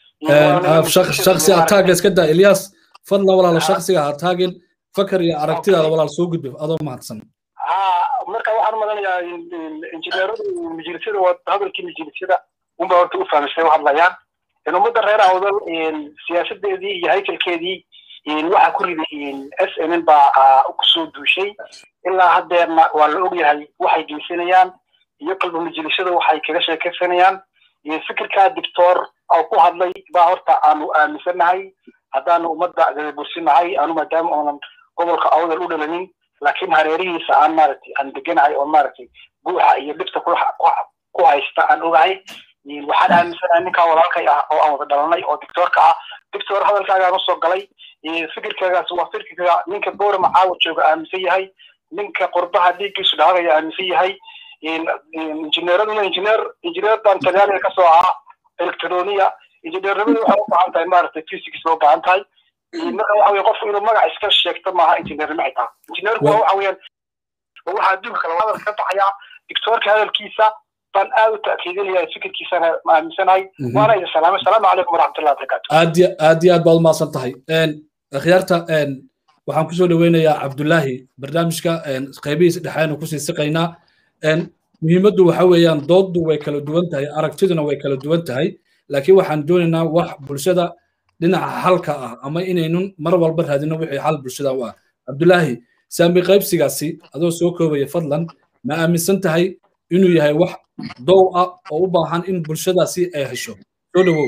shakhsi attack iska daa Ilyas fadlan walaal shakhsiga attackin fakar iyo aragtidaada walaal soo gudbi adoo mahadsan
marka waxaan u maleynayaa injineeradu majlisyada waa hadalkii majlisyada unba horta u fahmisay wax hadlayaan ummadda reer awdal siyaasadeedii iyo haykalkeedii waxa ku riday SNN baa ku soo duushay ilaa haddeerna waa la ogyahay waxay geysanayaan iyo qalbi majlisyada waxay kaga sheekaysanayaan fikirka doctor oo ku hadlay baa horta aanu aaminsanahay haddaan ummadda bursinahay aanu maadaama oonan gobolka awdal u dhalanin laakiin hareerihiisa aan maaragtay aan deganahay oo maaragtay buuxa iyo dhibta ku haysta aan ogahay waxaan aaminsanahay ninka walaalkay ah oo aan wada dhalanay oo doctorka ah doctor hadalkaaga aan soo galay fikirkaagaas waa fikirka ninka boorama caawa jooga aaminsan yahay ninka qurbaha dhiiggiisu dhacaya aaminsan yahay injineeraduna injineerdan talyaaniga ka soo aha electronia injineernimadu waxay u baahan tahay maaragtay physics loo baahan tahay marka waxa weeye qofku inuu magac iska sheegto maaha injineernimo xitaa injineerku waxa weeyaan waxa adduunka kale hadal ka baxaya doctorka hadalkiisa baan aad u ta'kiidinaya fikirkiisana ma aaminsanahay waana idin salaamay asalaamu calaykum waraxmatullahi wabarakaatu
aad iyo aad baad umahadsan tahay akhyaarta waxaan kusoo dhaweynayaa cabdullaahi barnaamijka qaybihiisa dhexeenu kusii siqaynaa muhiimaddu waxa weeyaan dooddu way kala duwan tahay aragtiduna way kala duwan tahay laakiin waxaan doonaynaa wax bulshada dhinaca xalka ah ama inaynun mar walba raadino wixii xal bulshada u ah cabdullaahi saami qaybsigaasi adoo soo koobaya fadlan ma aaminsan tahay inuu yahay wax dow ah oo u baahan in bulshadaasi ay hesho soo dhawow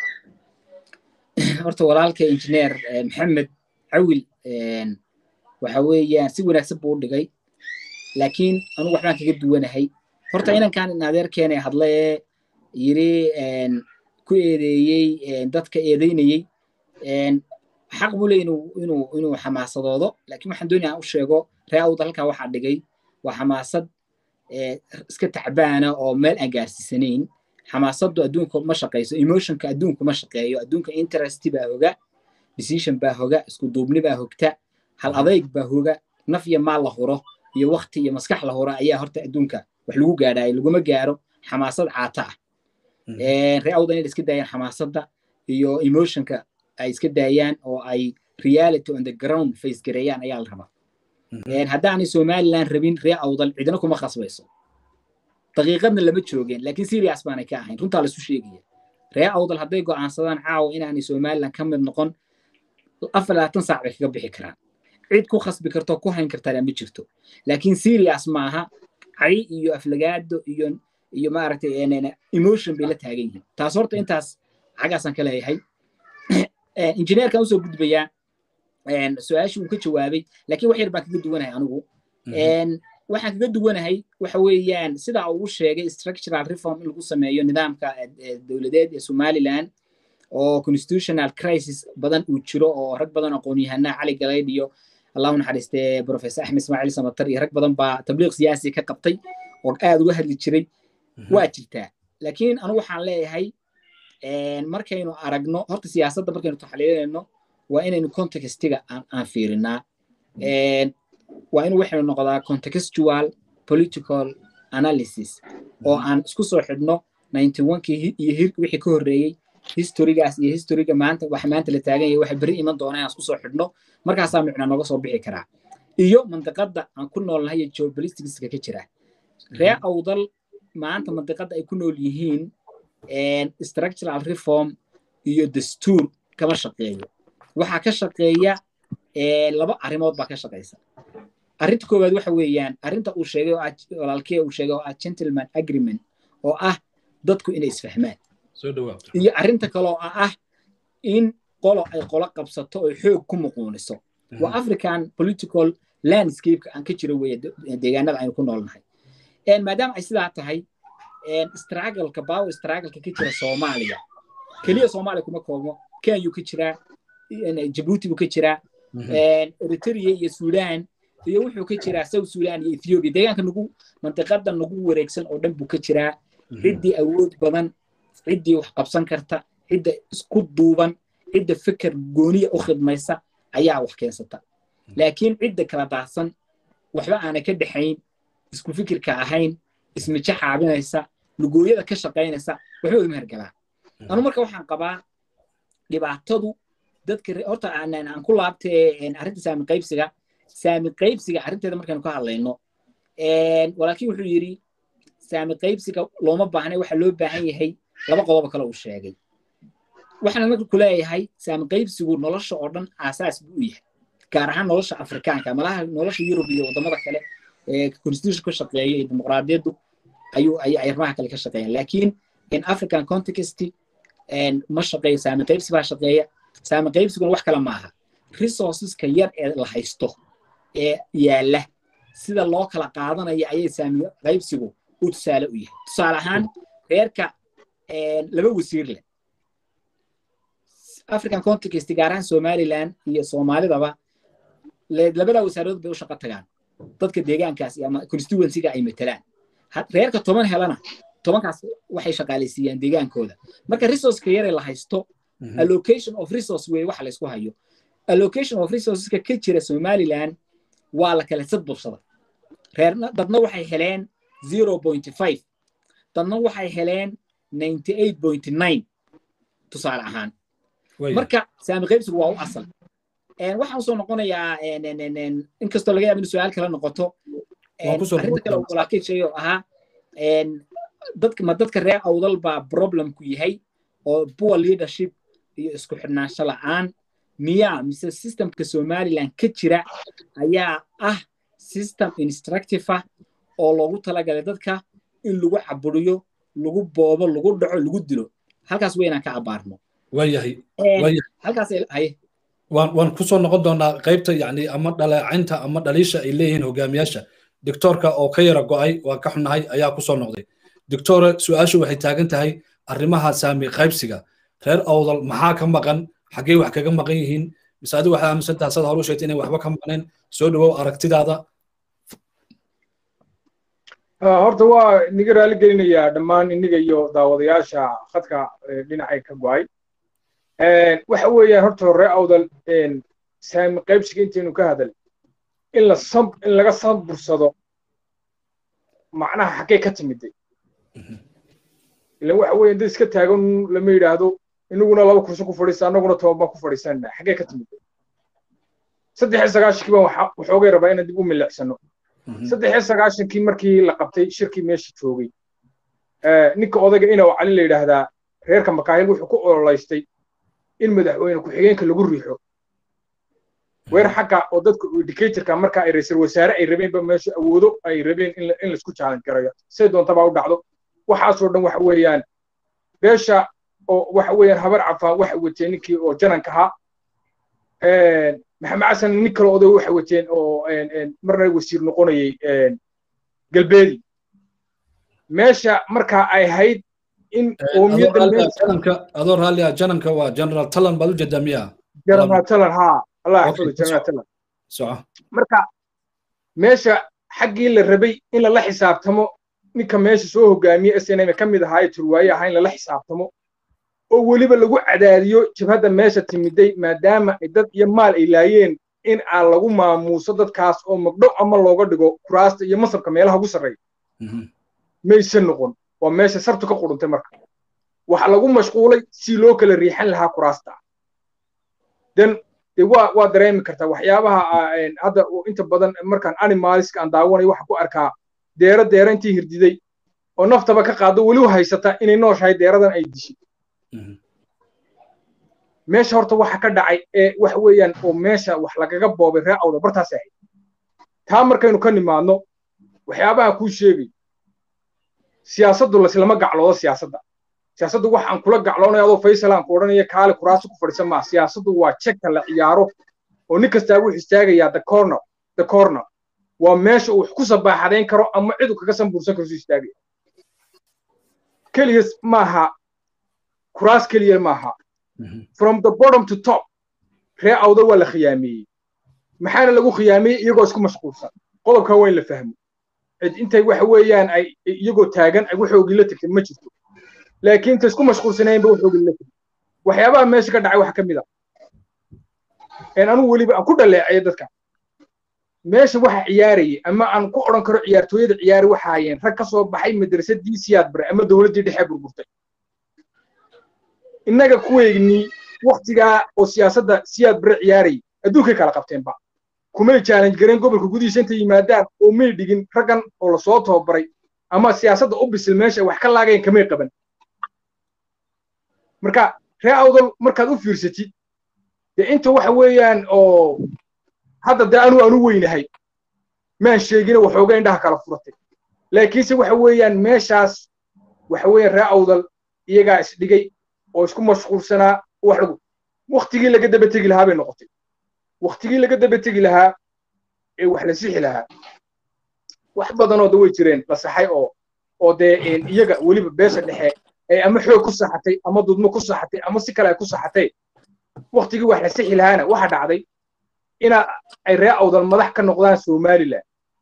horta walaalka injineer maxamed cawil waxa weeyaan si wanaagsan buu u dhigay laakiin anugu waxbaan kaga duwanahay horta inankan in adeerkeenay hadlee yiri ku eedeeyey dadka eedeynayey xaq buu leeyahay inuu xamaasadoodo laakiin waxaan doonayaa u sheego re'awda halkaa waxaa dhigay waa xamaasad iska tacbaana oo meel aan gaarsiisanayn xamaasaddu adduunka ma shaqayso emotionka adduunku ma shaqeeyo adduunka interest baa hoga decision baa hoga isku duubni baa hogta hal adayg baa hoga naf iyo maal la huro iyo waqti iyo maskax la huro ayaa horta adduunka wax lagu gaadhayo laguma gaaro xamaasad caata ah re'awda inay iska daayaan xamaasadda iyo emotionka ay iska daayaan oo ay reality on the ground face gareeyaan ayaa la rabaa haddaanay somaliland rabin re'awdal cidina kuma khasbayso daqiiqadna lama joogeen laakiin serious baanay ka ahayn runtaa laisu sheegaya re'awdal hadday go'aansadaan caawa inaanay somaliland ka mid noqon 24 saac bay kaga bixi karaan cid ku khasbi karto ku hayn kartaa ma jirto laakiin serious maaha cay iyo aflagaado iyo maaragtay emotion bay la taagan yihiin taas horta intaas xagaasan ka leeyahay injineerkan usoo gudbayaa su-aashii uu ka jawaabay laakiin wax yar baan kaga duwanahay anigu waxaan kaga duwanahay waxa weeyaan sidaa uu sheegay structural reform in lagu sameeyo nidaamka dowladeed ee somaliland oo constitutional crisis badan uu jiro oo rag badan aqoon-yahanaa cali galayd iyo allahu naxariistee professor axmed ismaaciil samatar iyo rag badan baa tabliiq siyaasi ka qabtay oo aad uga hadli jiray waa jirtaa laakiin anigu waxaan leeyahay markaynu aragno horta siyaasadda markaynu taxliilinayno waa inaynu contextiga aan fiirinaa waa inuu waxaynu noqdaa contextual political analysis oo aan isku soo xidhno 91kii iyo wixii ka horreeyey historygaas iyo historyga maanta waxa maanta la taagan yahay waxa bari iman doona aan isku soo xidhno markaasaa micno nooga soo bixi karaa iyo mandiqadda aan ku noolnahay iyo geopoliticska ka jira ree awdal maanta mandiqadda ay ku nool yihiin structural reform iyo dastuur kama shaqeeyo waxaa ka shaqeeya laba arrimood baa ka shaqeysa arrinta koowaad waxa weeyaan arrinta uu sheegay oo walaalkee uu sheegay oo gentleman agreement oo ah dadku inay isfahmaan iyo arrinta kale oo ah in qolo ay qolo qabsato oo xoog ku muquuniso waa African political landscape aan ka jiro weeye deegaanada aynu ku noolnahay maadaama ay sidaa tahay struggle-ka power struggle-ka ka jira Soomaaliya kaliya Soomaaliya kuma koobmo Kenya ka jira Djibouti ka jira Eritrea iyo Sudan iyo wuxuu ka jiraa South Sudan iyo Ethiopia deegaanka nagu mantiqada nagu wareegsan oo dhan buu ka jiraa ciddii awood badan ciddii wax qabsan karta cidda isku duuban cidda fikir gooniya u khidmaysa ayaa wax keensata laakiin cidda kala daahsan waxba aana ka dhaxayn isku fikirka ahayn ismijax caabinaysa lugooyada ka shaqaynaysa waxba uma hergalaa anu marka waxaan qabaa dhibaatadu dadka horta aan ku laabtay arrinta saami qaybsiga arrinteeda markaan ka hadlayno walaakiin wuxuu yiri saami qaybsiga looma baahnay waxa loo baahan yahay laba qodob kale uu sheegay waxaan markaa ku leeyahay saami qaybsigu nolosha oo dhan aasaas buu yahay gaar ahaan nolosha Afrikaanka malaha nolosha Yurub iyo wadamada kale constitution ka shaqeeya iyo dimuqraadiyaddu ay arrimaha kale ka shaqeeyaan laakiin in African context ma shaqeeyo saami qaybsi baa shaqeeya saami qaybsiguna wax kale maaha resourceska yar ee la haysto ee yaala sida loo kala qaadanayo ayay saami qaybsigu u tusaale u yahay tusaale ahaan reerka laba wasiir leh African context gaar ahaan Somaliland iyo Soomaalidaba labada wasaarood bay u shaqo tagaan dadka deegaankaas ama constituency-ga ay matalaan reerka 10 helana 10kaas waxay shaqaalaysiiyaan deegaankooda marka resource-ka yar ee la haysto allocation of resource way waxa la isku hayo allocation of resources-ka ka jira Somaliland waa la kala sadbubsaday reerna dadna waxay heleen 0.5 dadna waxay heleen 98.9 tusaale ahaan marka saami qaybsigu waa u asal waxaan soo noqonayaa inkastoo laga yaabo in su'aal kala noqoto arrinta kale oo la keeyo aha dadka reer awdal baa problem ku yahay oo poor leadership iyo isku xirnaansho la'aan miyaa mise systemka Somaliland ka jira ayaa ah system instructive oo loogu talagalay dadka in lagu caburiyo lagu boobo lagu dhaco lagu dilo halkaas weeyna ka abaarno
wayahay
halkaas ay
waan ku soo noqon doonaa qaybta yani ama dhaleecinta ama dhaliisha ay leeyihiin hogaamiyaasha doctorka oo ka yara go'ay waa ka xunahay ayaa ku soo noqday doctor su'aashu waxay taagan tahay arrimaha saami qaybsiga reer awdal maxaa ka maqan xagee wax kaga maqan yihiin mise adigu waxaa aaminsan tahay sad hor u sheegtay inay waxba ka maqneen soo dhawow aragtidaada
horta waa niga raali gelinayaa dhammaan iniga iyo daawadayaasha khadka dhinacay ka go'ay waxa weeyaan horta reer awdal saami qaybsiga intaynu ka hadal in laga sambursado macnaha xagee ka timiday ilan waxa weeyaan dad iska taagan lama yidhaahdo inaguna 2 kursi ku fadhiisa anaguna 10 baan ku fadhiisanaa xagee ka timiday 93 baan waxoogay rabaa inaan dib u milicsano 93 markii la qabtay shirkii meesha joogay ninka odayga inuu cali la yiraahdaa reerka makaayil wuxuu ku ololeystay in madaxweyne ku xigeenka lagu riixo weer xaqa oo dadka indicatorka marka ay ra'iisul wasaare ay rabeen ba meesha awoodo ay rabeen in la isku challenge garayo say doonta baa u dhacdo waxaas oo dhan waxa weeyaan beesha oo waxa weeyaan habar cafaan waxa wateen ninkii oo jananka ahaa maxamed xasan nin kale oday waxa wateen oo marna wasiir noqonayay galbeedi meesha marka ay hayd in qoomiyadda
jananka adoo raalli jananka waa general talan bal jadamiya
general talan ha Allah xafido general talan marka meesha xaqii la rabay in la xisaabtamo ninka meesha soo hogaamiyay SNM ka mid ahaa turwaaye ahayn la xisaabtamo oo waliba lagu cadaadiyo jabhada meesha timiday maadaama dad iyo maal ay laayeen in aan lagu maamuuso dadkaas oo magdhow ama looga dhigo kuraasta iyo masabka meelaha ugu sarreeya maysan noqon waa meesha sartu ka quruntay marka waxa lagu mashquulay si loo kala riixan lahaa kuraasta waa dareemi kartaa waxyaabaha hadda inta badan markaan animalska aan daawanayo waxa ku arkaa deera intii hirdiday oo naftaba ka qaado weli haysata inay nooshahay deeradan ay dishay meesha horta waxa ka dhacay wax weeyaan oo meesha wax lagaga boobay reer awda bartaas ahayd taa markaynu ka nimaadno waxyaabaha ku sheegay siyaasaddu lama gacloodo siyaasaddu waxaan kula gacloonaya adoo Faysal aan ku oranayo kaale kuraas ku fadhiisan ma siyaasaddu waa check la ciyaaro oo nin kasta wuxuu istaagayaa the corner waa meesha uu ku sabaxadeyn karo ama cid uu kaga sanbursan karo istaagaya kaliya maaha kuraas kaliya maaha from the bottom to top reer awda waa la khiyaamiyey maxaana lagu khiyaamiyey iyagoo isku mashquulsan qodobka weyn la fahmo cid intay waxa weeyaan ay iyagoo taagan ay waxoogii la tagtay ma jirto laakiin inta isku mashquulsanayn ba waxoogii la tagtay waxyaabaha meesha ka dhacay waxa ka mid ah anigu weliba aan ku dhaleecay dadka meesha waxa ciyaarayay ama aan ku oran karo ciyaartooyada ciyaari waxa ayeen rag ka soo baxay madrasadii siyaad bare ama dawladii dhexe burburtay innaga kuweegni waqtiga oo siyaasadda siyaad bare ciyaaray adduunka kala qabteen ba kumay challenge gareen gobolka gudihiisa inta yimaadaan oo may dhigin raggan oo la soo tababaray ama siyaasadda u bisil meesha wax ka laageen kamay qaban marka reer awdal markaad u fiirsatid inta waxa weeyaan oo hadda aanu weynahay maan sheegin waxooga indhaha kala furatay laakiinse waxa weeyaan meeshaas waxa weeyaan reer awdal iyagaa isdhigay oo isku mashquulsanaa waqtigii laga daba tegi lahaa bay noqotay waqtigii laga daba tegi lahaa ee wax la sixi lahaa wax badan oo way jireen la saxay oo iyaga weliba beesha dhexe ay ama xoog ku saxatay ama dudmo ku saxatay ama si kale ay ku saxatay waqtigii wax la sixi lahaana waxa dhacday ina ay reer awdal madax ka noqdaan Soomaaliland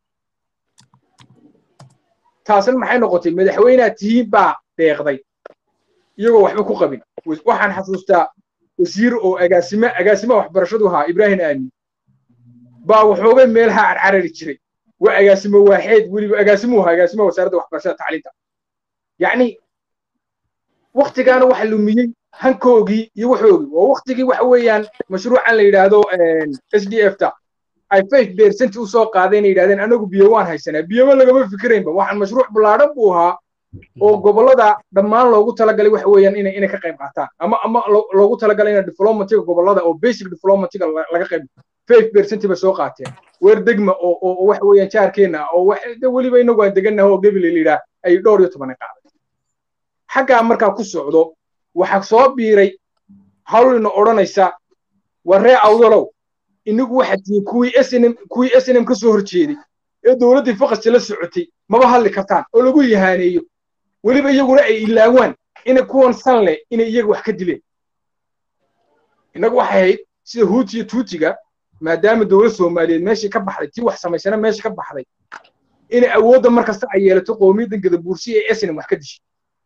taasna maxay noqotay madaxweynaha tihiin baa deeqday iyagoo waxba ku qabin waxaan xasuustaa wasiir oo agaasimo waxbarashadu ahaa Ibrahim Aami baa waxoogay meelaha carcarari jiray waa agaasimo waaxeed weliba agaasimo wasaaradda waxbarashada tacliinta yacni waqtigaana waxa lumiyey hankoogii iyo waxoogii waa waqtigii waxa weeyaan mashruucan la yidhaahdo SDF ta ay 5% u soo qaadeen yidhaahdeen anagu biyo waan haysanaa biyama lagama fikiraynba waxaan mashruuc ballaaran buu ahaa oo gobolada dhammaan loogu talagalay waxa weeyaan inay ka qayb qaataan ama loogu talagalay in diplomatic gobolada oo basic diplomatic laga qayb 5% ba soo qaateen weer degma oo waxa weeyaan jaarkeena oo waliba inagu aan deganahay oo gabil leeyahay ay dhowr iyo 10 qaaday xagga markaa ku socdo waxa soo biiray hawlina oranaysa waree awdalow inagu waxa tii kuwii SNM ka soo horjeeday ee dawladda faqas la socotay maba hadli kartaan oo lagu yahaaneeyo waliba iyaguna ay ilaawaan in kuwan sanle in iyagu wax ka dileen inagu waxa ahayd sida huutiga tuutiga maadaama dawladda Soomaaliyeed meeshii ka baxday tii wax samaysana meeshii ka baxday in awoodda markasta ay yeelato qowmiyadda Gadabuursi ee SNM wax ka dishay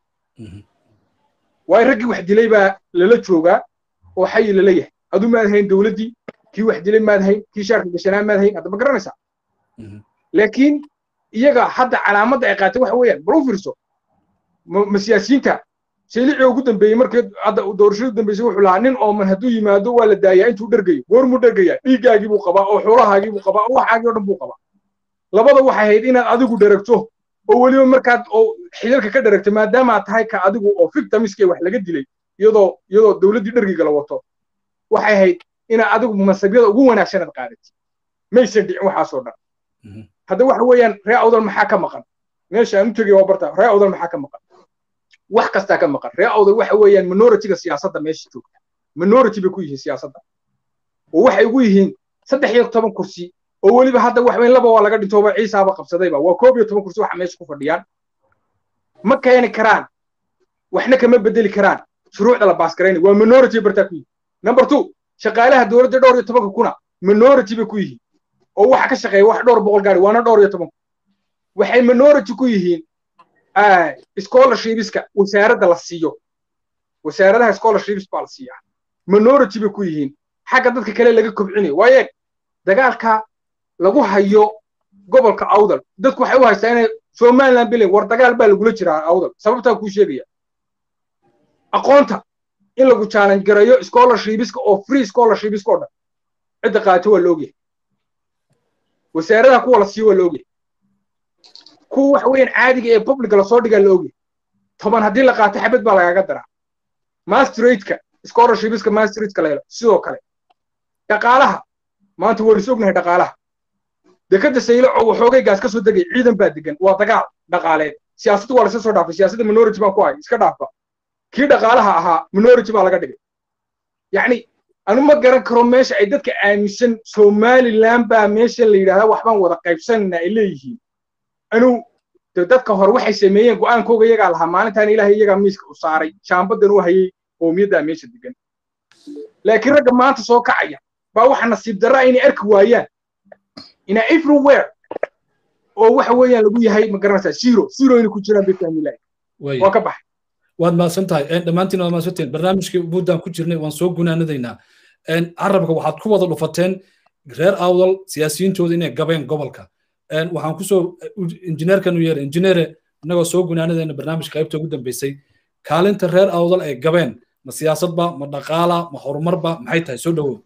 way ragii wax dilay baa lala joogaa oo xay la leeyahay adu ma ahayn dawladdii kii wax dilay ma ahayn kii shaarka gashanaa ma ahayn hadda ma garanaysaa laakiin iyaga hadda calaamadda ay qaatay waxa weeyaan bal u fiirso ma siyaasiyiinta shaylici ugu dambeeyay markii hadda doorashada dambeysay wuxuu lahaa nin oo man hadduu yimaado waa la daayaa intuu dhergayo goormuu dhergayaa dhiiggaagii buu qabaa oo xoolahaagii buu qabaa oo waxaagii oo dhan buu qabaa labada waxay ahayd inaad adigu dheragto oo weliba markaad oo xililka ka dheragto maadaama aad tahay ka adigu oo victimiskee wax laga dilay iyadoo dawladdii dhergiga la wato waxay ahayd inaad adigu masabyada ugu wanaagsan aad qaadatid maysan dhicin waxaasoo dhan hadda waxa weeyaan ree awdal maxaa ka maqan meesha aan u tegay waa barta ree awdal maxaa ka maqan wax kasta ka maqan ree awdal waxa weeyaan minority-ga siyaasadda meesha joogta minority bay ku yihiin siyaasadda oo waxay ugu yihiin 13 kursi oo waliba hadda wax weyn laba waa laga dhintooba ciisaaba qabsadayba waa 11 kursi waxa meesha ku fadhiyaan ma keeni karaan waxna kama bedeli karaan shuruucda la baas gareynay waa minority barta ku yihiin number 2 shaqaalaha dawladda dhowr iyo 10 kuna minority bay ku yihiin oo waxa ka shaqeeya wax dhowr boqol gaari waana dhowr iyo 10 waxay minority ku yihiin scholarshipska wasaaradda la siiyo wasaaradaha scholarships baa la siiyaa minority bay ku yihiin xagga dadka kale laga kobcinayo waaye dagaalka lagu hayo gobolka Awdal dadku waxay u haystaan inay Somaliland bileen war dagaal baa lagu jiraa Awdal sababta ku sheegaya aqoonta in lagu challenge garayo scholarshipska oo free scholarshipska oo dhan cid qaato waa loogiye wasaaradaha kuwa la siiyo waa loogiye kuwa wax weyn caadiga ee public la soo dhigaa loogiye toban hadii la qaato xabad baa lagaga daraa masterate-ka scholarshipska masterate-ka la helo sidoo kale dhaqaalaha maanta waa la ognahay dhaqaalaha dekada saylo oo xoogay gaas ka soo degay ciidan baa degan waa dagaal dhaqaaleed siyaasaddu waa la soo dhaafay siyaasadda minority baa ku hay iska dhaafa kii dhaqaalaha ahaa minority baa laga dhigay yacni anu ma garan karo meesha ay dadka aaminsan Somaliland baa meesha la yiraahdo waxbaan wada qaybsanna ay leeyihiin anu dadka hore waxay sameeyeen go'aankooga iyaga lahaa maalintan ilaahay iyaga miiska u saaray shaambadan u hayay qoomiyadda meesha degan laakiin ragga maanta soo kacaya baa waxa nasiib darra inay arki waayaan ina everywhere oo waxa weeyaan lagu yahay ma garanaysaa zero inay ku jiraan bay fahmilaay waa ka baxay
waad maasantahay dhammaantiin waad maasanteen barnaamijkii buuddaan ku jirnay waan soo gunaanadaynaa carabka waxaad ku wada dhufateen reer Awdal siyaasiyiintooda inay gabeen gobolka waxaan ku soo injineerkan u yeeray injineere annagoo soo gunaanadayna barnaamijka qaybta ugu dambeysay kaalinta reer Awdal ay gabeen ma siyaasadba ma dhaqaala ma horumarba maxay tahay soo dhawow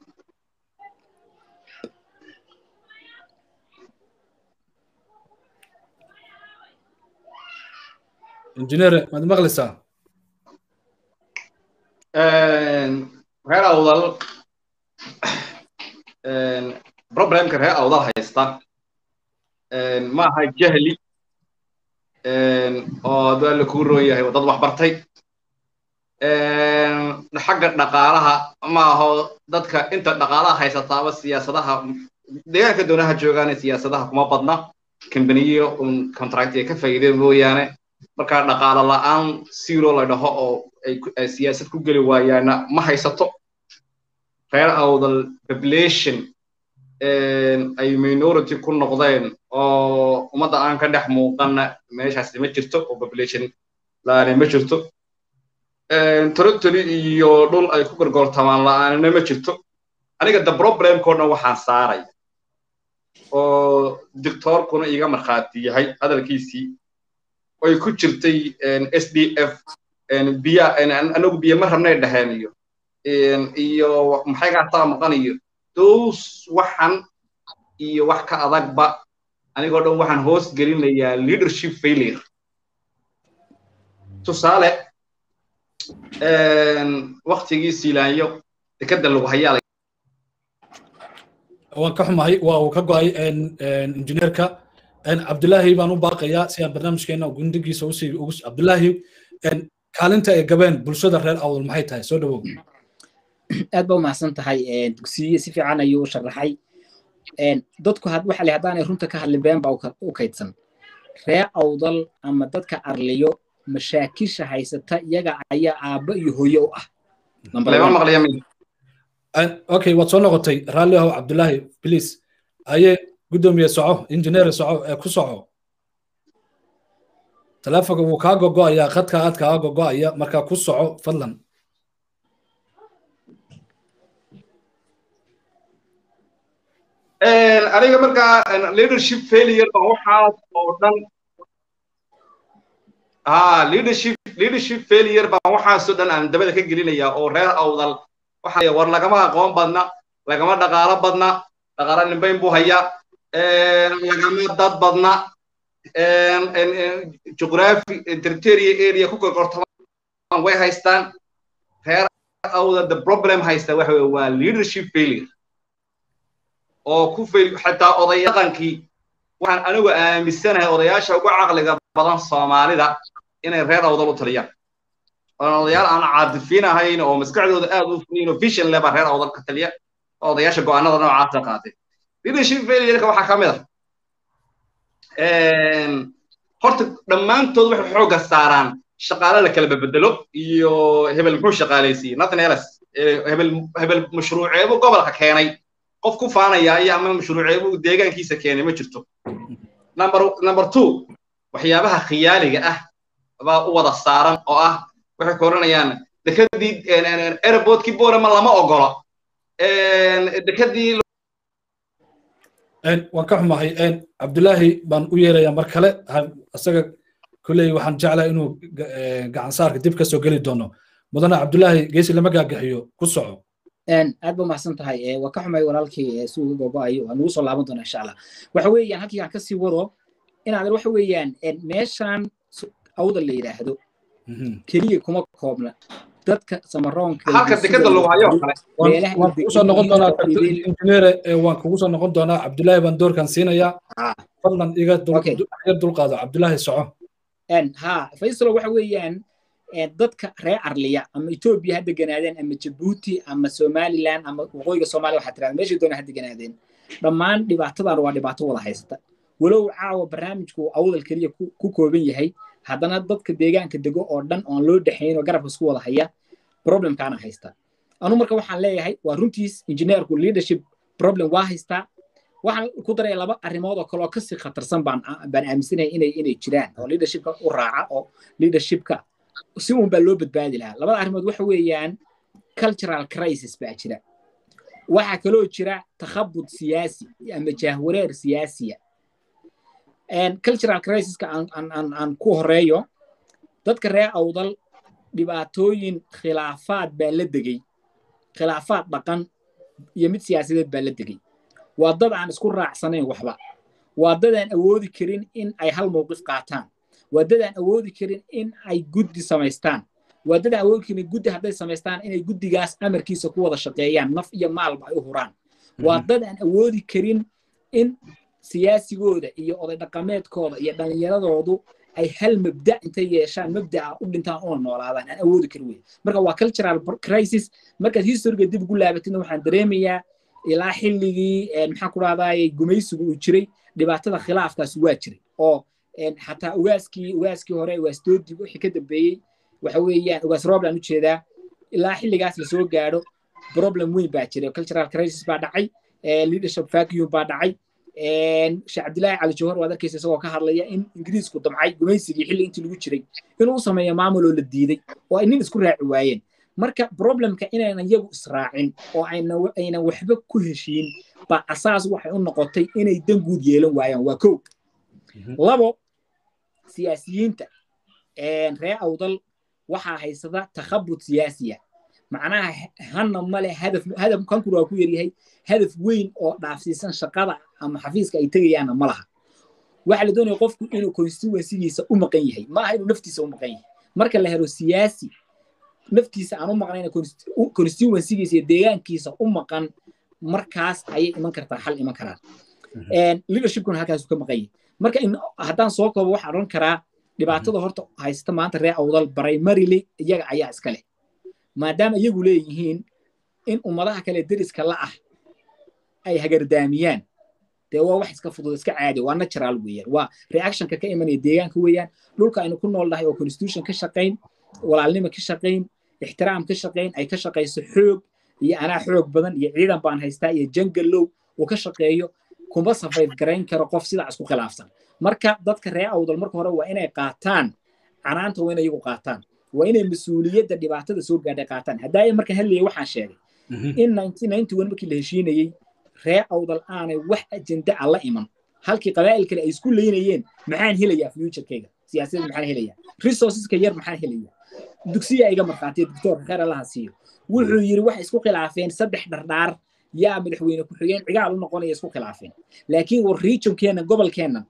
injineere maad maqlaysaa
reer Awdal problemka reer Awdal haysta ma aha jahli oo dad ku rooyahay dad wax bartay xagga dhaqaalaha ma aha dadka inta dhaqaalaha haysataaba siyaasadaha deegaanka dowladaha joogaan siyaasadaha kuma badna companiyo contract ka faa'iido mooyaane marka dhaqaale la'aan zero la dhaho oo ay siyaasad ku gali waayaan ma haysato reer Awdal population ay minority ku noqdeen oo ummadda aan ka dhex muuqanna meeshaasi ma jirto oo population la'aani ma jirto territory iyo dhul ay ku gorgortamaan la'aanina ma jirto aniga the problemkoodna waxaan saaray oo doctorkuna iga markhaati yahay hadalkiisii oy ku jirtay SDF biya anagu biya ma rabnay dhaheen iyo maxay gaataa maqan iyo those waxan iyo wax ka adagba anigoo dhan waxaan hoos gelinayaa leadership failure tusaale waqtigii siilaanyo dekada lagu hayaa
waan ka xumahay waa uu ka go'ay injineerka cabdulaahi baan u baaqayaa si aan barnaamijkeena gundigiisa ugu cabdulaahi kaalinta ay gabeen bulshada reer awdal maxay tahay soo dhawow
aad baa umahadsan tahay dugsiye si fiican ayuu u sharaxay dadku waxa la haddaanay runta ka hadli been baa u kaydsan reer awdal ama dadka arliyo mashaakisha haysata iyaga ayaa aabba iyo hooyo u ah
okay waad soo noqotay raalli ahow cabdulaahi please aye gudoomiye soco injineer soco ku soco telefonka wuu kaa gogo'ayaa khadka aad kaa gogo'aya markaa ku soco fadlan
aniga markaa leadership failure baan waxaas oo dhan leadership failure baan waxaasoo dhan aan dabada ka gelinayaa oo reer awdal waxa war lagama aqoon badna lagama dhaqaalo badna dhaqaalo nimbayn buu hayaa lagama dad badna geography territorial area ku gorgortamaan way haystaan reer awdal the problem haysta waxa weeye waa leadership failure oo ku fail xataa odayaqankii waxaan anigu aaminsanahay odayaasha ugu caqliga badan Soomaalida inay reer awdal u taliyaan odayaal aan caadifiin ahayn oo maskaxdooda aad u fuliin oo vision leh baa reer awdal ka taliya odayaasha go'aanada noocaas ah qaatay leadership failure waxa ka mid ah horta dhammaantood waxay xoogga saaraan shaqaale la kala bedelo iyo hebel muxuu shaqaaleysiiyay nothing else hebel mashruuceebu gobolka keenay qof ku faanaya iyo ama mashruuceebu deegaankiisa keenay ma jirto number 2 waxyaabaha khiyaaliga ah baa u wada saaran oo ah waxay kooranayaan dekadii airportkii boorama lama ogola dekadii
waan ka xumahay cabdulaahi baan u yeerayaa mar kale asaga kulley waxaan jeclaa inuu gacan saarka dib ka soo geli doono mudane cabdulaahi geesi lama gaagaxiyo ku soco
aad ba mahadsan tahay waa ka xumay walaalkii suuga gogo'ayo waa nagu soo laaban doonaa insha allah waxa weeyaan halkii aan kasii wado inaad waxa weeyaan meeshaan awdal la yidhaahdo keliya kuma koobna dadka samaroonka
halka dekada lagu hayo kale
waan kugu soo noqon doonaa injineer waan kugu soo noqon doonaa cabdulaahi baan doorkan siinayaa fadlan iga dulqaado cabdulaahi soco
faysalo waxa weeyaan dadka reer arliya ama Ethiopia ha deganaadeen ama Djibouti ama Somaliland ama waqooyiga Soomaaliya waxa tirada meesha doona ha deganaadeen dhammaan dhibaatadan waa dhibaato wada haysta walow caawa barnaamijku awdal kaliya ku kooban yahay haddana dadka deegaanka dego oo dhan oo loo dhaxeyn oo garabka isku wada haya problem kaana haysta anu marka waxaan leeyahay waa runtiis engineerku leadership problem waa haysta waxaan ku daray laba arrimood oo kale oo ka sii khatarsan baan aaminsanahay inay jiraan oo leadershipka u raaca oo leadershipka si uun baa loo badbaadi lahaa labada arrimood waxa weeyaan cultural crisis baa jira waxa kaloo jira takhabud siyaasi ama jahwareer siyaasiya cultural crisis ka aan ku horeeyo dadka reer awdal dhibaatooyin khilaafaad baa la degay khilaafaad dhaqan iyo mid siyaasadeed baa la degay waa dad aan isku raacsanayn waxba waa dad aan awoodi karin in ay hal mowqif qaataan waa dad aan awoodi karin in ay guddi samaystaan waa dad aan awoodi karin guddi hadday samaystaan inay guddigaas amarkiisa ku wada shaqeeyaan naf iyo maalba ay u huraan waa dad aan awoodi karin in siyaasigooda iyo oday dhaqameedkooda iyo dhallinyaradoodu ay hal mabda intay yeeshaan mabda'a u dhintaan oo noolaadaan aan awoodi karin wey marka waa cultural crisis markaad historiga dib ugu laabatidna waxaan dareemayaa ilaa xilligii maxaan ku rahdaayay gumaysigu uu jiray dhibaatada khilaafkaas waa jiray oo xataa ugaaskii hore ugaasdoodii wixii ka dambeeyey waxa weeyaan ugaas rooblaan u jeedaa ilaa xilligaas la soo gaadho problem weyn baa jiray cultural crisis baa dhacay leadership vacuum baa dhacay sheekh cabdilaahi cali jawhar waad arkaysa isagoo ka hadlaya in ingiriisku damcay gumaysigii xilli intii lagu jiray inuu u sameeyo maamul oo la diiday oo ay nin isku raaci waayeen marka problemka inaynan iyagu israacin oo aynan waxba ku heshiin baa asaas waxay u noqotay inay dan guud yeelan waayaan waa kow labo siyaasiyiinta reer awdal waxaa haysada takhabut siyaasiya macnaha hanna male hadaf kankuru waa ku yaryahay hadaf weyn oo dhaafsiisan shaqada ama xafiiska ay tegayaanna ma laha waxa la doonaya qofku inuu constituency-giisa u maqan yahay ma aha inuu naftiisa u maqan yahay marka la helo siyaasi naftiisa aan u maqnayn constituency-giisa iyo deegaankiisa u maqan markaas ayay iman kartaa xal iman karaan leadershipkuna halkaas ka maqan yahay marka haddaan soo koobo waxaan oran karaa dhibaatada horta haysta maanta reer awdal primarily iyaga ayaa iska leh maadaama iyagu leeyihiin in ummadaha kale deriska la ah ay hagardaamiyaan dee waa wax iska fudud iska caadi waa natural weeyaan waa reactionka ka imanaya deegaanka weeyaan dhulka aynu ku noolnahay oo constitution ka shaqayn walaalnimo ka shaqayn ixtiraam ka shaqayn ay ka shaqayso xoog iyo anaa xoog badan iyo ciidan baan haystaa iyo jangalow uu ka shaqeeyo kuma safayd garayn karo qof sidaa isku khilaafsan marka dadka reer awdal marka hore waa inay qaataan canaanta waa inay iyagu qaataan waa inay mas-uuliyadda dhibaatada soo gaadhay qaataan haddaa markaan hadlayay waxaan sheegay in 1991 markii la heshiinayey reer awdal aanay wax ajenda ah la iman halkii qabaa'il kale ay isku leynayeen maxaan helayaa future-kayga siyaasadda maxaan helayaa resourceska yar maxaan helayaa dugsiya iga markhaatiya doctor khayr allaha siiyo wuxuu yiri wax isku khilaafeen saddex dhardhaar yaa madaxweyne ku xigeen cigaal u noqonaya isku khilaafeen laakiin war regionkeena gobolkeena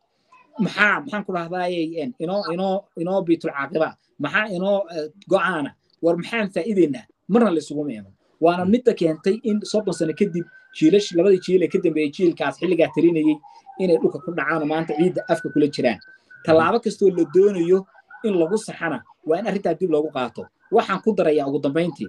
maxaan ku dhahdayay inoo biitul caaqiba maxaa inoo go'aana war maxaan faa'iideynaa marna la isugu meeman waana midda keentay in 30 sano kadib labadii jiil ee ka dambeeyay jiilkaas xilligaa talinayay inay dhulka ku dhacaan maanta ciidda afka kula jiraan tallaabo kastoo la doonayo in lagu saxana waa in arrintaa dib loogu qaato waxaan ku darayaa ugu dambeyntii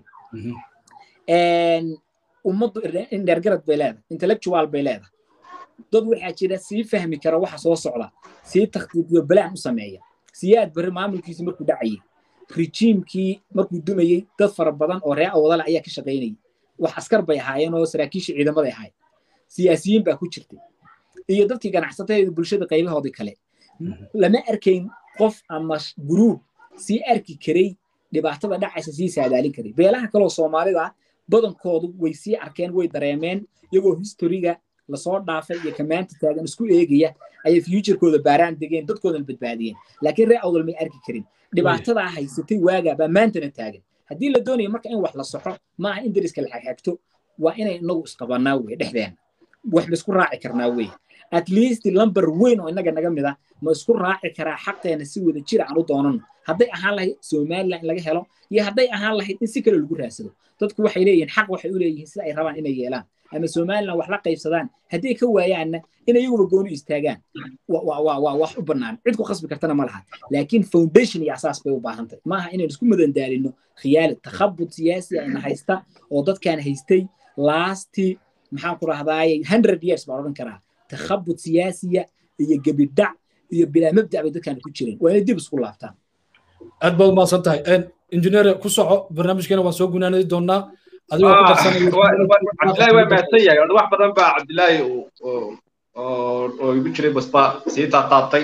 ummaddu in dheergarad bay leedahay intellectual bay leedahay dad waxaa jira sii fahmi kara waxa soo socda sii takhdiidiyo balaan u sameeya siyaad bari maamulkiisa markuu dhacayay rejiimkii markuu dumayay dad fara badan oo reer awdal ayaa ka shaqaynayay wax askar bay ahaayeen oo saraakiisha ciidamada ahaayeen siyaasiyiin baa ku jirtay iyo dadkii ganacsatada bulshada qaybahoodii kale lama arkayn qof ama group sii arki karay dhibaatada dhacaysa sii saadaalin karay beelaha kale oo Soomaalida badankoodu way sii arkeen way dareemeen iyagoo historyga la soo dhaafay iyo kamaanta taagan isku eegaya ay future-kooda baaraan degeen dadkooda badbaadiyeen laakiin reer awdal may arki karin dhibaatada haysatay waaga ba maantana taagan haddii la doonayo marka in wax la soxo ma aha in deriska la xagxagto waa inay inagu isqabanaa wey dhexdeena wax ma isku raaci karnaa wey at least number weyn oo inaga naga mid ah ma isku raaci karaa xaqeena si wada jir aan u doonano hadday ahaan lahayd Soomaaliland in laga helo iyo hadday ahaan lahayd in si kale lagu raadsado dadku waxay leeyihiin xaq waxay u leeyihiin sida ay rabaan inay yeelaan ama Soomaaliland wax la qaybsadaan haddii ka waayaanna in iyagu gooni istaagaan wax u bannaan cid ku qasbi kartana ma laha laakiin foundation iyo asaas bay u baahan tahay maaha inaan isku madan daalino khiyaal takhabbut siyaasi ay haysta oo dadkan haystay last maxaan ku raahdaayay 100 years baa oran karaa takhabbut siyaasiya iyo gabidhac iyo bilaa mabda' bay dadkan ku jireen waa inay dib isku laabtaan
aad baad maasan tahay engineer ku soco barnaamijkeena waan soo gunaanadi doonaa adigoo ku darsanaya
Cabdilaahi waa mahadsan yahay wax badan baa Cabdilaahi oo igu jiray basba sii taatay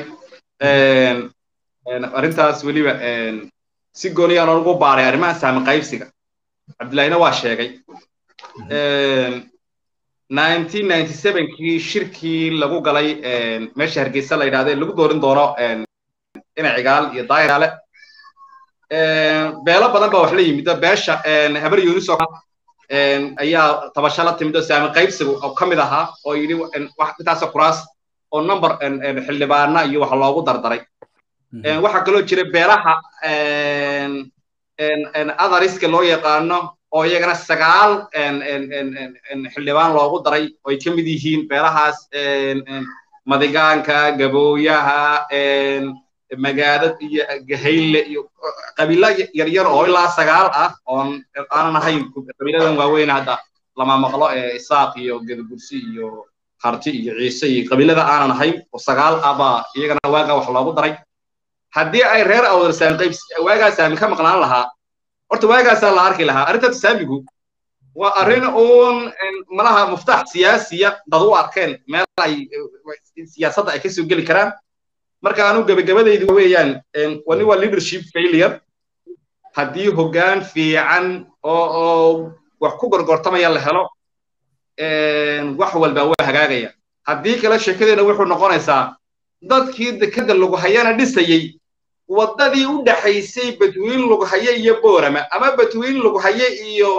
arrintaas weliba si gooni aan ugu baaray arrimaha saami qaybsiga Cabdilaahina waa sheegay 1997kii shirkii lagu galay meesha Hargeysa la yiraahdo lagu doorin doono ina cigaal iyo daayiraale beelo badan baa wax la yimid beesha habar Yunus ayaa tabashala timid saami qaybsigu oo kamid ahaa oo yiri wax intaas kuraas oo number xildhibaana iyo wax loogu dardaray waxa kale oo jira beelaha adariska loo yaqaano oo iyagana 9 xildhibaan loogu daray oo ay kamid yihiin beelahaas madigaanka gabooyaha magaalada iyo gahayle iyo qabiilo yar oo ilaa 9 ah oo aan ahayn qabiiladan waaweyn hadda lama maqlo isaaq iyo gadbursi iyo harti iyo ciise iyo qabiilada aan ahayn oo 9 aba iyagana waaga wax loogu daray haddii ay reer awdal saami qayb waaga saami ka maqnaan lahaa horta waagaas la arki lahaa arrinta saamigu وأرين أون ملها مفتاح سياسية ضدوا أركان ما لا سياسة أكيس يقول الكلام مركا أنو قبل يدويان ونوا leadership failure هدي هجان في عن أو وحكوك القرطمة يلا هلا وحول بواه هجاجية هدي كلا شكله نوحو نقانيسا ضد كده اللي جهيانا لسه wadadii u dhaxaysay badweyn lagu hayay iyo boorama ama badweyn lagu hayay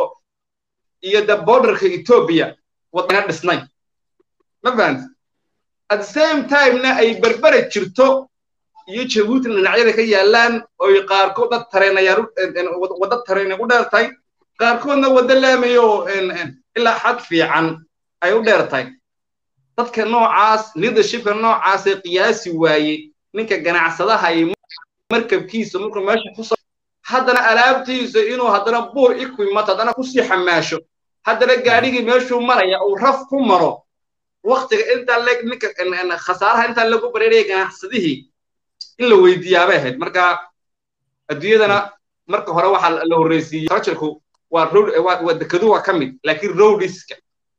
iyo the borderka Ethiopia wadana dhisnay ma fahant at the same time na ay barbara jirto iyo Djibouti dhinacyada ka yaalaan oo qaarkood dad tareenayaan wada tareen u dheertay qaarkoodna wada laamayo ilaa xad fiican ay u dheertay dadka noocaas leadershipka noocaas ee qiyaasi waayay ninka ganacsadaha ay markabkiisa markuu meesha ku soo haddana alaabtiisa inuu haddana buur equipment haddana ku sii xamaasho haddana gaadhigii meeshuu maraya uu raf ku maro waqtiga inta leeg ninka khasaaraha inta lagu bareeray ganacsadihii in la weydiiyaa ahayd marka adduunyadana marka hore waxa la horeysiyay structure-ku waa dekadu waa kamid laakiin roadiska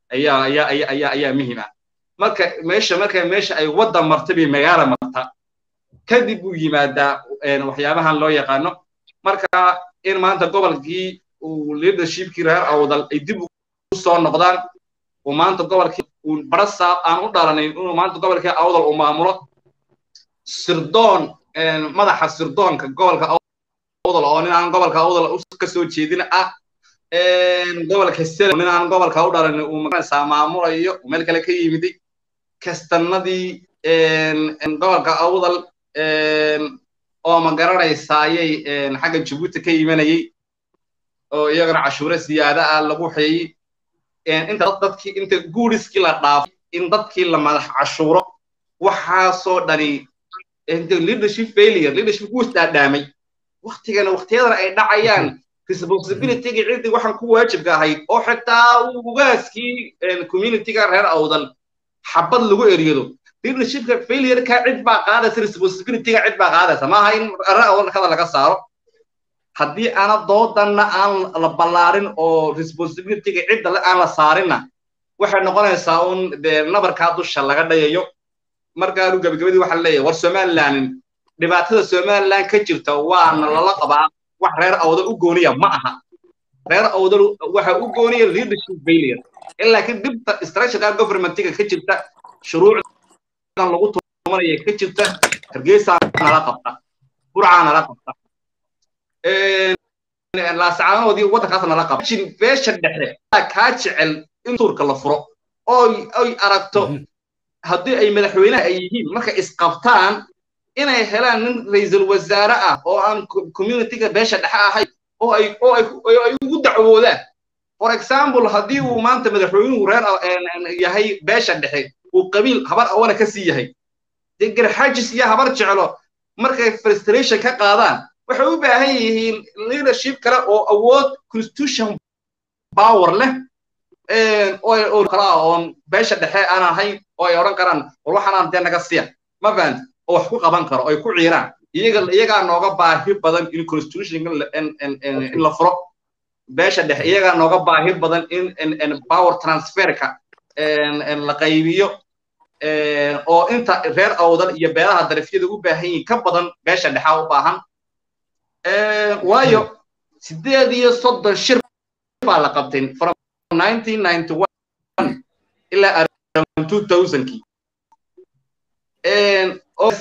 ayaa muhiim ah marka meesha ay wada martay magaala marta kadib uu yimaadaa waxyaabahan loo yaqaano marka in maanta gobolkii uu leadershipkii reer awdal ay dib u soo noqdaan oo maanta gobolkii uu barasa aan u dhalanayn inuu maanta gobolkii awdal uu maamulo sirdoon madaxa sirdoonka gobolka awdal oo nin aan gobolka awdal ka soo jeedin ah gobolka sel nin aan gobolka u dhalanin uu magaca maamulayo meel kale ka yimid kastanadii gobolka awdal oo ma garanaysayay xagga Djibouti ka yimanayay oo iyagana cashuure siyaada ah lagu xeeyay inta dadkii inta guuriskii la dhaafay in dadkii la madax cashuuro waxa soo dhani leadership failure leadership ku isdaadamay waqtiyada ay dhacayaan responsibility-ga cidii waxaan ku waajibka ahayd oo xitaa ugaaskii community-ga reer awdal xabad lagu eriyado leadership failure ka cid baa qaadaysa responsibility-ga cid baa qaadaysa ma aha in awdal kada laga saaro haddii ana doodana aan la ballaarin oo responsibility-ga cid aan la saarina waxay noqonaysaa un nabarka dusha laga dhayayo marka uu gabagabadii waxa leeyahay war Somaliland dhibaatada Somaliland ka jirta waana lala qabaa wax reer awdal u gooniya ma aha reer awdal waxa u gooniya leadership failure ilaa ka dibta structure government-ga ka jirta shuruucdan lagu tumanaya ka jirta Hargeysa nala qabta Burcaan nala qabta la saacadooda waddankaas nala qabta jin beesha dhexe ka jecel in turka la furo oo ay aragto haddii ay madaxweynaha ay yihiin marka isqabtaan inay helaan nin ra'iisul wasaare ah oo aan community-ga beesha dhexe ahay oo ay ugu dacwoodaan for example haddii uu maanta madaxweynuhu reer yahay beesha dhexe uu qabiil habar awana ka sii yahay degar xajis iyo habar jeclo markay frustration ka qaadaan waxay u baahan yihiin leadership kale oo awood constitution power leh oo kala on beesha dhexe aan ahayn oo ay oran karaan war waxaan aan naga siya ma fahant oo wax ku qaban karo oo ay ku ciiraan iyaga nooga baahi badan in constitution in la furo beesha dhexe iyaga nooga baahi badan in power transfer-ka la qaybiyo oo inta reer awdal iyo beelaha darafyada u baahan yihiin ka badan beesha dhexe u baahan waayo 38 shir baa la qabtay from 1991 ila around 2000 oo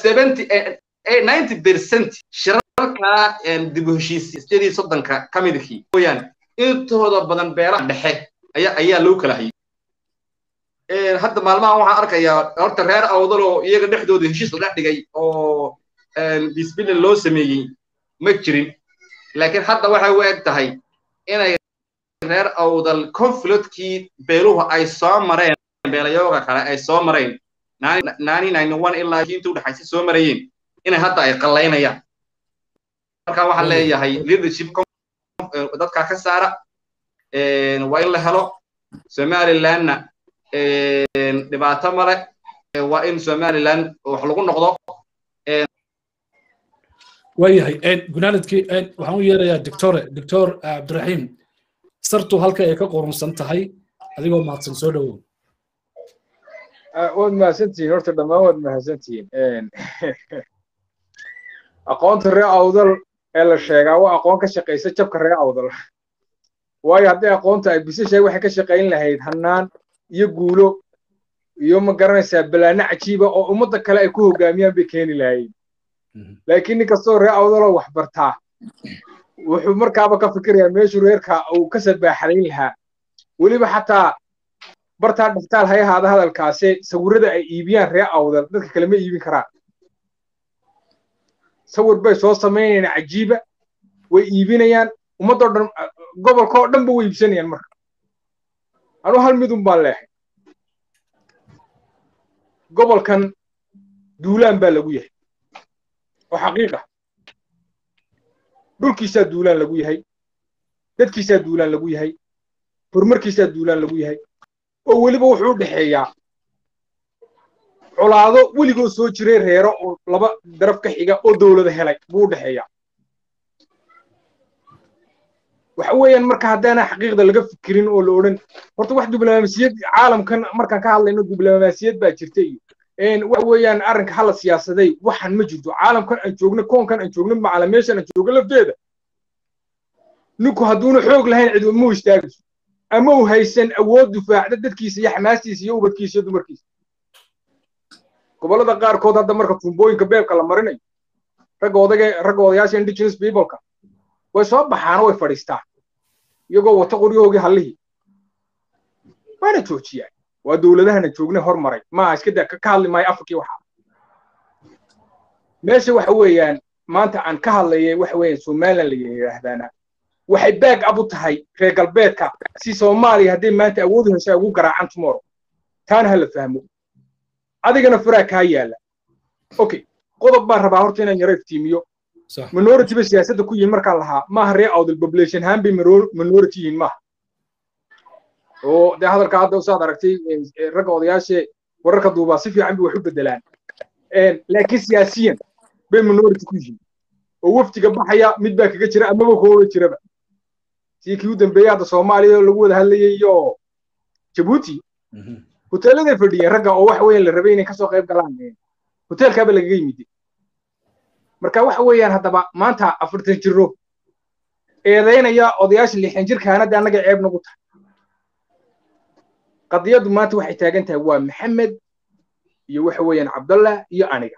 90% shirarka dib u heshiisiin 38 ka midkii ooyaan intooda badan beelaha dhexe ayaa loo kala hayay hadda maalmaha waxaan arkayaa horta reer awdal oo iyaga dhexdooda heshiis la dhigay oo bisbilla loo sameeyay ma jirin laakiin hadda waxay u eg tahay inay reer awdal conflict-kii beeluhu ay soo mareen beelayooga kale ay soo mareen 1991 ilaa intii u dhaxaysay soo marayeen inay hadda ay qalaynayaan marka waxaan leeyahay leadership dadka ka saara waa in la helo Somaliland dhibaato male waa in Somaliland wax lagu noqdo
wayahay gunaanadkii waxaan u yeerayaa doctor Cabdiraxiim sartu halka ay ka qorunsan tahay adigoo mahadsan soo dhawow
waad mahadsantihiin horta dhammaan waad mahadsantihiin aqoonta reer awdal ee la sheegaa waa aqoon ka shaqaysa jabka reer awdal waayo haddii aqoonta ay bisashay waxay ka shaqayn lahayd hannaan iyo guulo iyo ma garanaysaa balaano cajiiba oo ummadda kale ay ku hoggaamiyaan bay keeni lahayd laakiin nin kastoo reer awdaloo wax bartaa wuxuu markaaba ka fikirayaa meeshuu reerka uu ka sabaaxalayn lahaa weliba xataa bartaa dhextaal hay ahaada hadalkaase sawirrada ay iibiyaan reer awdal dadka kale ma iibin karaan sawir bay soo samaynayaan cajiiba way iibinayaan ummadoo dhan gobolka oo dhanba way iibsanayaan marka anuu hal midun baan leehay gobolkan duulaan baa lagu yahay oo xaqiiqa dhulkiisaa duulaan lagu yahay dadkiisaa duulaan lagu yahay horumarkiisaa duulaan lagu yahay oo weliba wuxuu u dhexeeyaa colaado weligoo soo jiray reero oo laba daraf ka xiga oo dowlada helay buu u dhexeeyaa waxa weeyaan marka haddaana xaqiiqda laga fikirin oo la odhan horta wax diblomaasiyad caalamkan markaan ka hadlayno diblomaasiyad baa jirta iyo waxa weeyaan arrinka hala siyaasaday waxan ma jirto caalamkan aan joogno koonkan aan joogno macala meeshan aan joogno lafteeda ninku hadduuna xoog lahayn cid uma istaagayso ama uu haysan awood difaacda dadkiisa iyo xamaastiisa iyo ubadkiisa iyo dumarkiisa gobollada qaarkood hadda marka tuumbooyinka beebka la marinayo ragga odayaasha indigenous peopleka way soo baxaan way fadhiistaan iyagoo wata qoryahoogii hallihii waana joojiyaan waa dowladahana joognay hormaray maaha iska daa ka hadli maayo afrikii waxaa meesha waxa weeyaan maanta aan ka hadlayay waxa weeyaan somaliland la yidhaahdaana waxay baag ab u tahay reer galbeedka si soomaaliya hadday maanta awood u heshay ugu garaacan tomorrow taana ha la fahmo adigana faraa kaa yaala okay qodob baan rabaa horta inaan yaro iftiimiyo minority ba siyaasadda ku yihiin markaan lahaa maaha reer awdal population ahaan bay minority yihiin maaha oo dee hadalka hadda usaad aragtay ragga odayaashe wararka duubaa si fiican bay wax u bedelaan laakiin siyaasiyan bay minority ku yihiin oo waftiga baxaya mid baa kaga jira amaba kooga jiraba si kii u dambeeyay hadda soomaaliya lagu wada hadlayay iyo jabuuti hoteeladay fadhiyeen ragga oo wax weyn la rabay inay kasoo qayb galaan hoteelkaaba lagaga yimid marka waxa weeyaan haddaba maanta 40 jiro eedaynaya odayaasha 60 jirkaana de annaga ceeb nagu tahay qadiyadu maanta waxay taagan tahay waa maxamed iyo waxa weeyaan cabdallah iyo aniga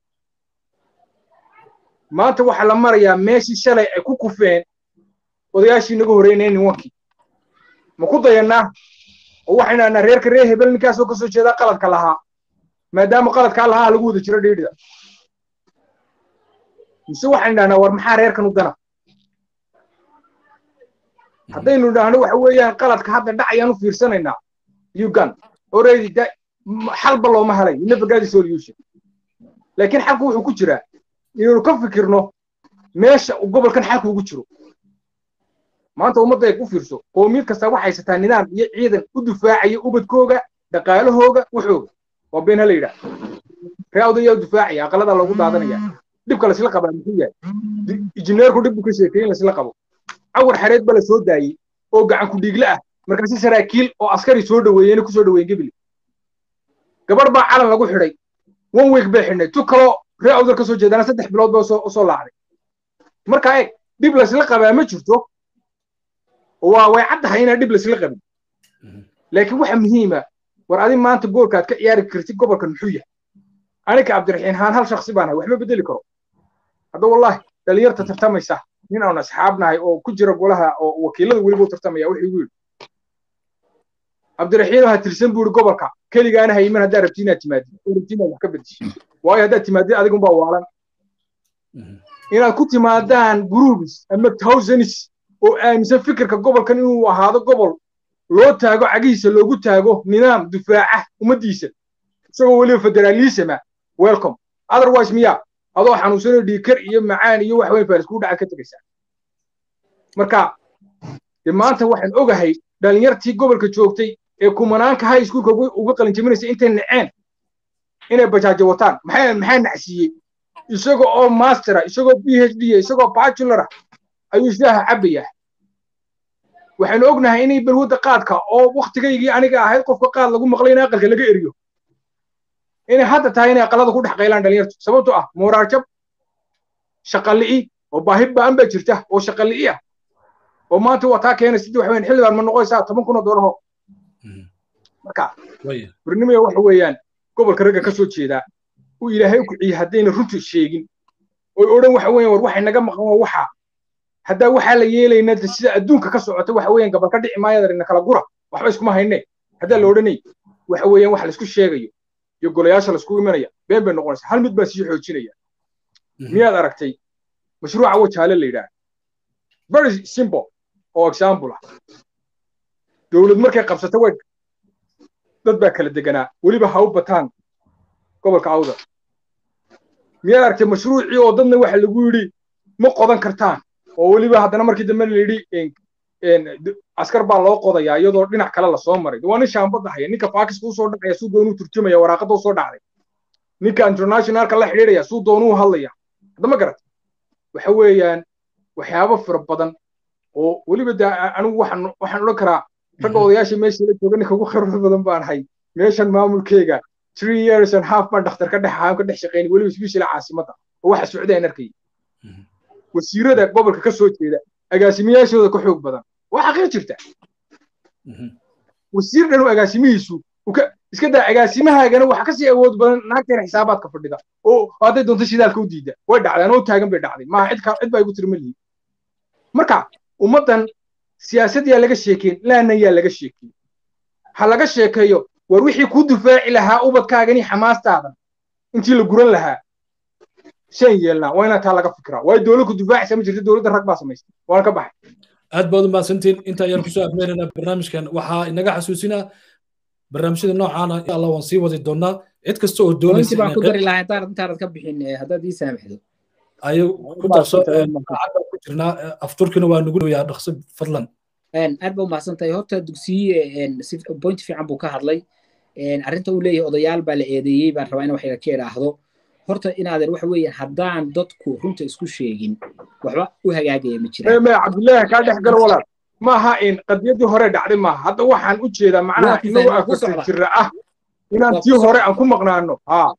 maanta waxa la marayaa meeshii shalay ay ku kufeen odayaashii naga horeynayeen nimankii ma ku dayanaa oo waxayna reerka reer hebel ninkaasoo kasoo jeeda qaladka lahaa maadaama qaladka lahaa lagu wada jiro dhiidhida mise waxaan dhahnaa war maxaa reerkan u dana haddaynu dhahno waxa weeyaan qaladka hadda dhacayaan u fiirsanaynaa yugan already xalba looma helay never got a solution laakiin xalku wuxuu ku jiraa inaynu ka fikirno meesha uu gobolkan xalku ugu jiro maanta ummadda ay ku fiirso qoomiyad kasta waxay haysataa nidaam iyo ciidan u difaacaya ubadkooga dhaqaalahooga waxooga waa been hala yidhaah reewda ayaa u difaacaya aqalada loogu daadanaya dhibka la isla qabaa muxuu yahay injineerku dhib buu ka sheekeeyay la isla qabo awar xareed bala soo daayay oo gacan ku dhiigle ah markaasi saraakiil oo askari soo dhaweeyeen ku soo dhaweeyeen gibli gabar baa calan lagu xidhay one week bay xidhnay tu kalo reewda ka soo jeedana 3 bilood baa soo laacday marka ay dhib la isla qabaa ma jirto waa way caddahay inaan dhib la isla qabin laakiin waxa muhiima war adin maanta goolkaad ka ciyaari kartid gobolkan muxuu yahay aniga cabdiraxiin haan hal shakhsi baan wax ma bedeli karo hadda wallahi dhalinyarta tartamaysa nin aan asxaabnahay oo ku jira golaha oo wakiilada weliba u tartamaya wixii wiil cabdiraxiin waxa tirsan buuri gobolka kaligaana hayman hadda rabtiina timaadin oo rabtiina wax ka bedeshay waayo hadda timaadin adigu baa waalan inaad ku timaadaan groups ama thousands oo aaminsan fikirka gobolkan inuu ahaado gobol loo taago cagihiisa loogu taago nidaam difaaca ummadiisa isagoo weliba federalism welcome otherwise miya adoo xanuunsan dhiikar iyo macaan iyo wax weyn faaris ku dhaca ka tagaysa marka maanta waxaan ogahay dhalinyartii gobolka joogtay ee kumanaanka high schoolka uga qalin jabinaysa intay naceen inay bajaajo wataan maxay nacsiiyey isagoo oo master isagoo PhD isagoo bachelor ayuu shaaha cabaya waxaan ognahay inay balwada qaadka oo waqtigaygii aniga ahayd qofka qaad lagu maqlay in aqalka laga eriyo inay hadda tahay inay aqalada ku dhex qaylaan dhalinyartu sababtoo ah moraarjab shaqali'i oo baahi baan ba jirta oo shaqali'i ah oo maanta waa taa keenay sidii waxweyn xilligan ma noqonaysaa 10 kun oo doolar marka barnaamijka waxa weeyaan gobolka ragga ka soo jeeda uu ilaahay ku ciyahay hadayna runtii sheegin oo oran waxa weeyaan war waxay naga maqan waxa hadda waxa la yeelayna sida adduunka ka socota waxa weeyaan gobolka dhici maayada kala gura waxba iskuma haynay hadda la oranay waxa weeyaan wax la isku sheegayo iyo golayaasha la isku imanaya been been noqonaysa hal mid baa sii xoojinaya miyaad aragtay mashruuca wajaale la yiraahdo very simple oo example ah dawlad markay qabsato way dad baa kala deganaa waliba ha u bataan gobolka awda miyaad aragtay mashruucii oo dadna waxa lagu yiri ma qodan kartaan oo waliba haddana markii dambe la yiri askar baa loo qodayaa iyadoo dhinac kale la soo maray waa nin shaambad haya ninka Paakis uu soo dhacay suu doonuu turjumaya waraaqada soo dhacday ninka internationalka la xiriiraya suu doonuu hadlaya hadda ma garat waxa weeyaan waxyaabo fara badan oo waliba anigu waxaan oran karaa rag odayaasha meesha la jooga ninka ugu khibrad badan baan hay meeshan maamulkeega 3 years and half baan dhakhtar ka dhex shaqeynay waliba isbiishila caasimada oo waxa socdeen arkay wasiirada gobolka ka soo jeeda agaasimiyaashooda ka xoog badan waxa xaqiiq jirta wasiir dhan agaasimihiisu iska daa agaasimahaagana waxa ka sii awood badan naagteen xisaabaadka fadhida oo haday doonto shidaalka u diida way dhacdaan oo taagan bay dhacday ma cid baa igu tirmaliin marka ummadan siyaasadda laga sheekeen laana yaa laga sheekeen ha laga sheekeeyo war wixii ku difaaci lahaa ubadkaagani xamaastaadan intii la guran lahaa shan yeelna waa inaad taa laga fikiraa way dawladdu ku difaacaysa ma jirto dawladda rag baa samaystay waan ka baxay
aad baad u mahadsantiin inta ayaan kusoo afmeerina barnaamijkan waxaa inaga xasuusinaa barnaamijyada noocaana insha Allah waan sii wadi doonaa cid kasta oo doonaysa
baan ku dari lahaa intaad ka bixin haddaad ii saamaxdo
ayo ku darso ku jirnaa afturkina waa nagu yaa dhaqso fadlan
aad baa u mahadsantahay horta dugsiye point fiican buu ka hadlay arrinta uu leeyahay odayaal baa la eedeeyey baan rabaa in wax iga ka idhaahdo horta inaadan waxa weeyaan haddaan dadku runta isku sheegin waxba u hagaagaya ma jiraan
ma Cabdullaahi ka dhex gal walaal maaha in qadiyadii hore dhacday maaha hadda waxaan u jeedaa macnaha inuu afurta jira ah inaan tii hore aan ku maqnaano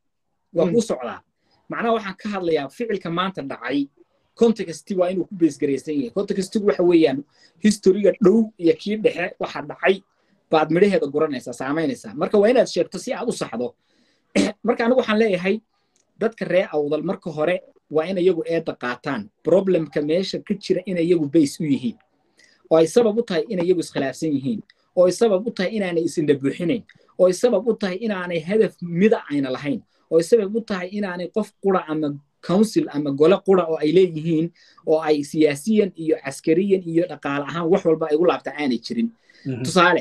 waa ku socdaa macnaha waxaan ka hadlayaa ficilka maanta dhacay context waa inuu ku base gareysan yahay context waxa weeyaan historyga dhow iyo kii dhexe waxa dhacay baad midhaheeda guranaysaa saameynaysaa marka waa inaad sheegto si aad u saxdo marka anigu waxaan leeyahay dadka reer awdal marka hore waa in iyagu eeda qaataan problemka meesha ka jira in iyagu base u yihiin oo ay sabab u tahay in iyagu iskhilaafsan yihiin oo ay sabab u tahay inaanay isindhabuuxinayn oo ay sabab u tahay inaanay hadaf mida ayna lahayn oo ay sabab u tahay inaanay qof qura ama council ama gole qura oo ay leeyihiin oo ay siyaasiyan iyo askariyan iyo dhaqaale ahaan wax walba ay ugu laabta aanay jirin tusaale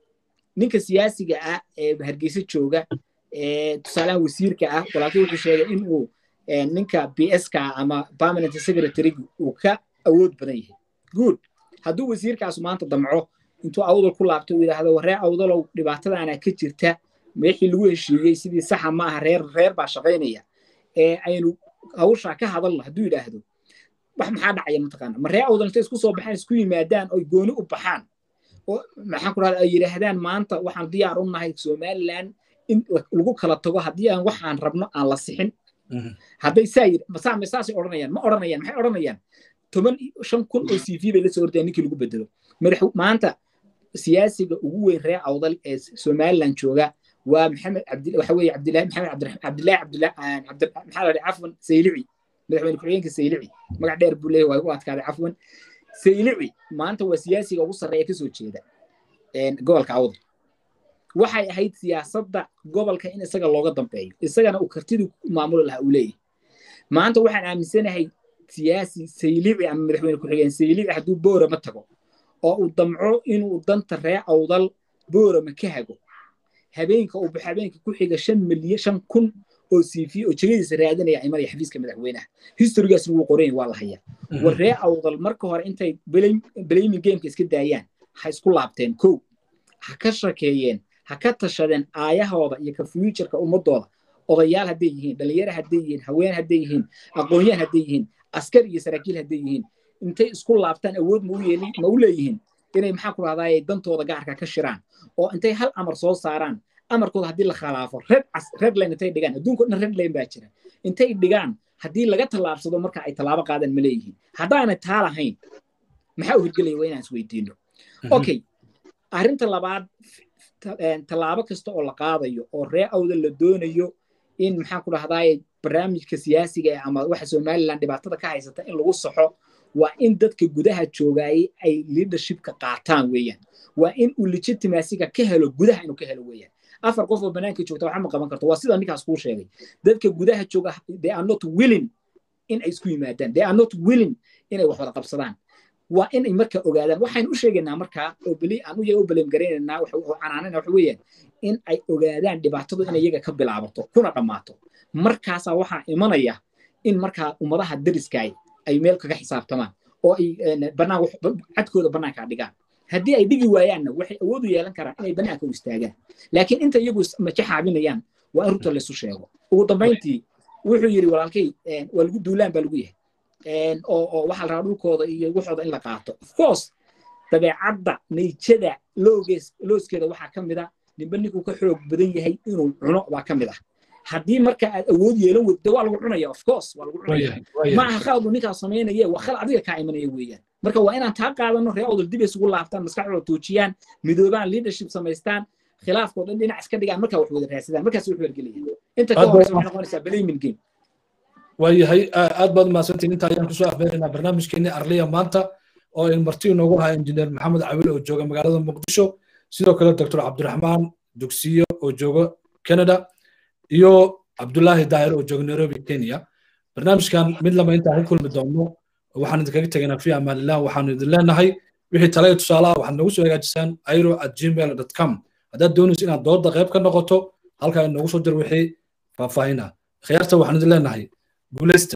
ninka siyaasiga ah ee Hargeysa jooga tusaalaha wasiirka ah walaalkii wuxuu sheegay in uu ninka PS-ka ama permanent secretary uu ka awood badan yahay good hadduu wasiirkaas maanta damco intuu awdal ku laabto uu yiraahdo waree awdalow dhibaatadaana ka jirta wixii lagu heshiiyey sidii saxa ma aha reer baa shaqeynaya aynu hawsha ka hadalno hadduu yiraahdo wax maxaa dhacaya mataqaana maree awdal intay isku soo baxaan isku yimaadaan oo gooni u baxaan oo maxaan ku raadayay yiraahdaan maanta waxaan diyaar u nahay Somaliland in lagu kala tago haddii aan waxaan rabno aan la sixin hadday saayir masaasi oranayaan ma oranayaan maxay oranayaan 15 kun oo CV bay la soo ordeen ninkii lagu bedelo maanta siyaasiga ugu weyn reer awdal ee Somaliland jooga waa maxamed cabdillah waxa weeye cabdillah afwan saylici madaxweyne ku-xigeenka saylici magac dheer buu leeyahay waa u adkaaday afwan saylici maanta waa siyaasiga ugu sarreeya ka soo jeeda gobolka awdal waxay ahayd siyaasadda gobolka in isaga looga dambeeyo isagana uu kartidu maamul lahaa uu leeyahay maanta waxaan aaminsanahay siyaasi saylici ama madaxweyne ku-xigeen saylici hadduu boorama tago oo uu damco inuu danta reer awdal boorama ka hago habeenka uu habeenka ku xiga 5 kun oo CV oo jagadiisa raadinaya ay maraya xafiiska madaxweynaha historygaas uu qoray waa la hayaa waree awdal marka hore intay blaming game-ka iska daayaan ha isku laabteen ha ka shakeeyeen ha ka tashadeen aayahooda iyo ka future-ka ummadooda odayaal hadday yihiin dhalinyaro hadday yihiin haween hadday yihiin aqoonyahan hadday yihiin askar iyo saraakiil hadday yihiin intay isku laabtaan awood ma u leeyihiin inay maxaa ku rahdaa dantooda gaarka ka shiraan oo intay hal amar soo saaraan amarkooda haddii la khilaafo red line intay dhigaan adduunka dhan red line baa jira intay dhigaan haddii laga tallaabsado marka ay tallaabo qaadaan ma leeyihiin haddaanay taa lahayn maxaa u hirgelaya waa inaan isweydiino okay arrinta labaad tallaabo kasta oo la qaadayo oo ree awda la doonayo in maxaa ku rahdaa barnaamijka siyaasiga ama waxa Somaliland dhibaatada ka haysata in lagu saxo waa in dadka gudaha joogay ay leadershipka qaataan weeyaan waa in uu legitimacy-ga ka helo gudaha inuu ka helo weeyaan afar qof oo banaanka joogta waxa ma qaban karto waa sida ninkaas ku sheegay dadka gudaha jooga they are not willing in ay isku yimaadaan they are not willing in ay wax wada qabsadaan waa in ay marka ogaadaan waxaan u sheegaynaa marka oo bali aan u yahay oo baleem gareynaa waxa canaanana waxa weeyaan in ay ogaadaan dhibaatadu in iyaga ka bilaabato kuna dhamaato markaas waxa imanaya in marka ummadaha dariskay ay meel kaga xisaabtamaan oo ay banaan cadkooda banaanka dhigaan haddii ay dhigi waayaanna waxay awood u yeelan karaan inay banaanka u istaagaan laakiin inta iyagu ma jaxaabinayaan waa in runta la isu sheego ugu dambeyntii wuxuu yiri walaalkay waa lagu duulaan baa lagu yahay oo waxa la rabaa dhulkooda iyo waxooda in la qaato of course dabeecadda nayjada looskeeda waxaa ka mid ah ninba ninkuu ka xoog badan yahay inuu cuno baa ka mid ah haddii marka aad awood yeelan weydo waa lagu cunaya of course waa lagu cunaya ma aha khaladu ninkaas sameynaya waa khal adiga ka imanaya weeyaan marka waa inaan taa qaadano ree awdal dib isugu laabtaan maskaxdooda toojiyaan midoobaan leadership samaystaan khilaafkooda dhinac iska dhigaan marka wax wada raadsadaan markaas wuxuu hergelaya inta ka horeysa waxay noqonaysaa blaming game
waayahay aad baad mahadsantiin inta ayaan kusoo afbeeraynaa barnaamijkeennii arliya maanta oo in marti inoogu ahaa injineer maxamed cawil oo jooga magaalada muqdisho sidoo kale doctor cabdiraxmaan dugsiyo oo jooga canada iyo cabdullaahi daahir oo jooga nairobi kenya barnaamijkan mid lama intaan ku kulmi doono waxaan idinkaga tegaynaa fi amaanillah waxaanu idin leenahay wixii talaya tusaalaha waxaad noogu soo hagaajisaan airo@gmail.com haddaad doonayso inaad dooda qayb ka noqoto halkaa inoogu soo dir wixii faahfaahina khiyaarta waxaan idin leenahay guuleysta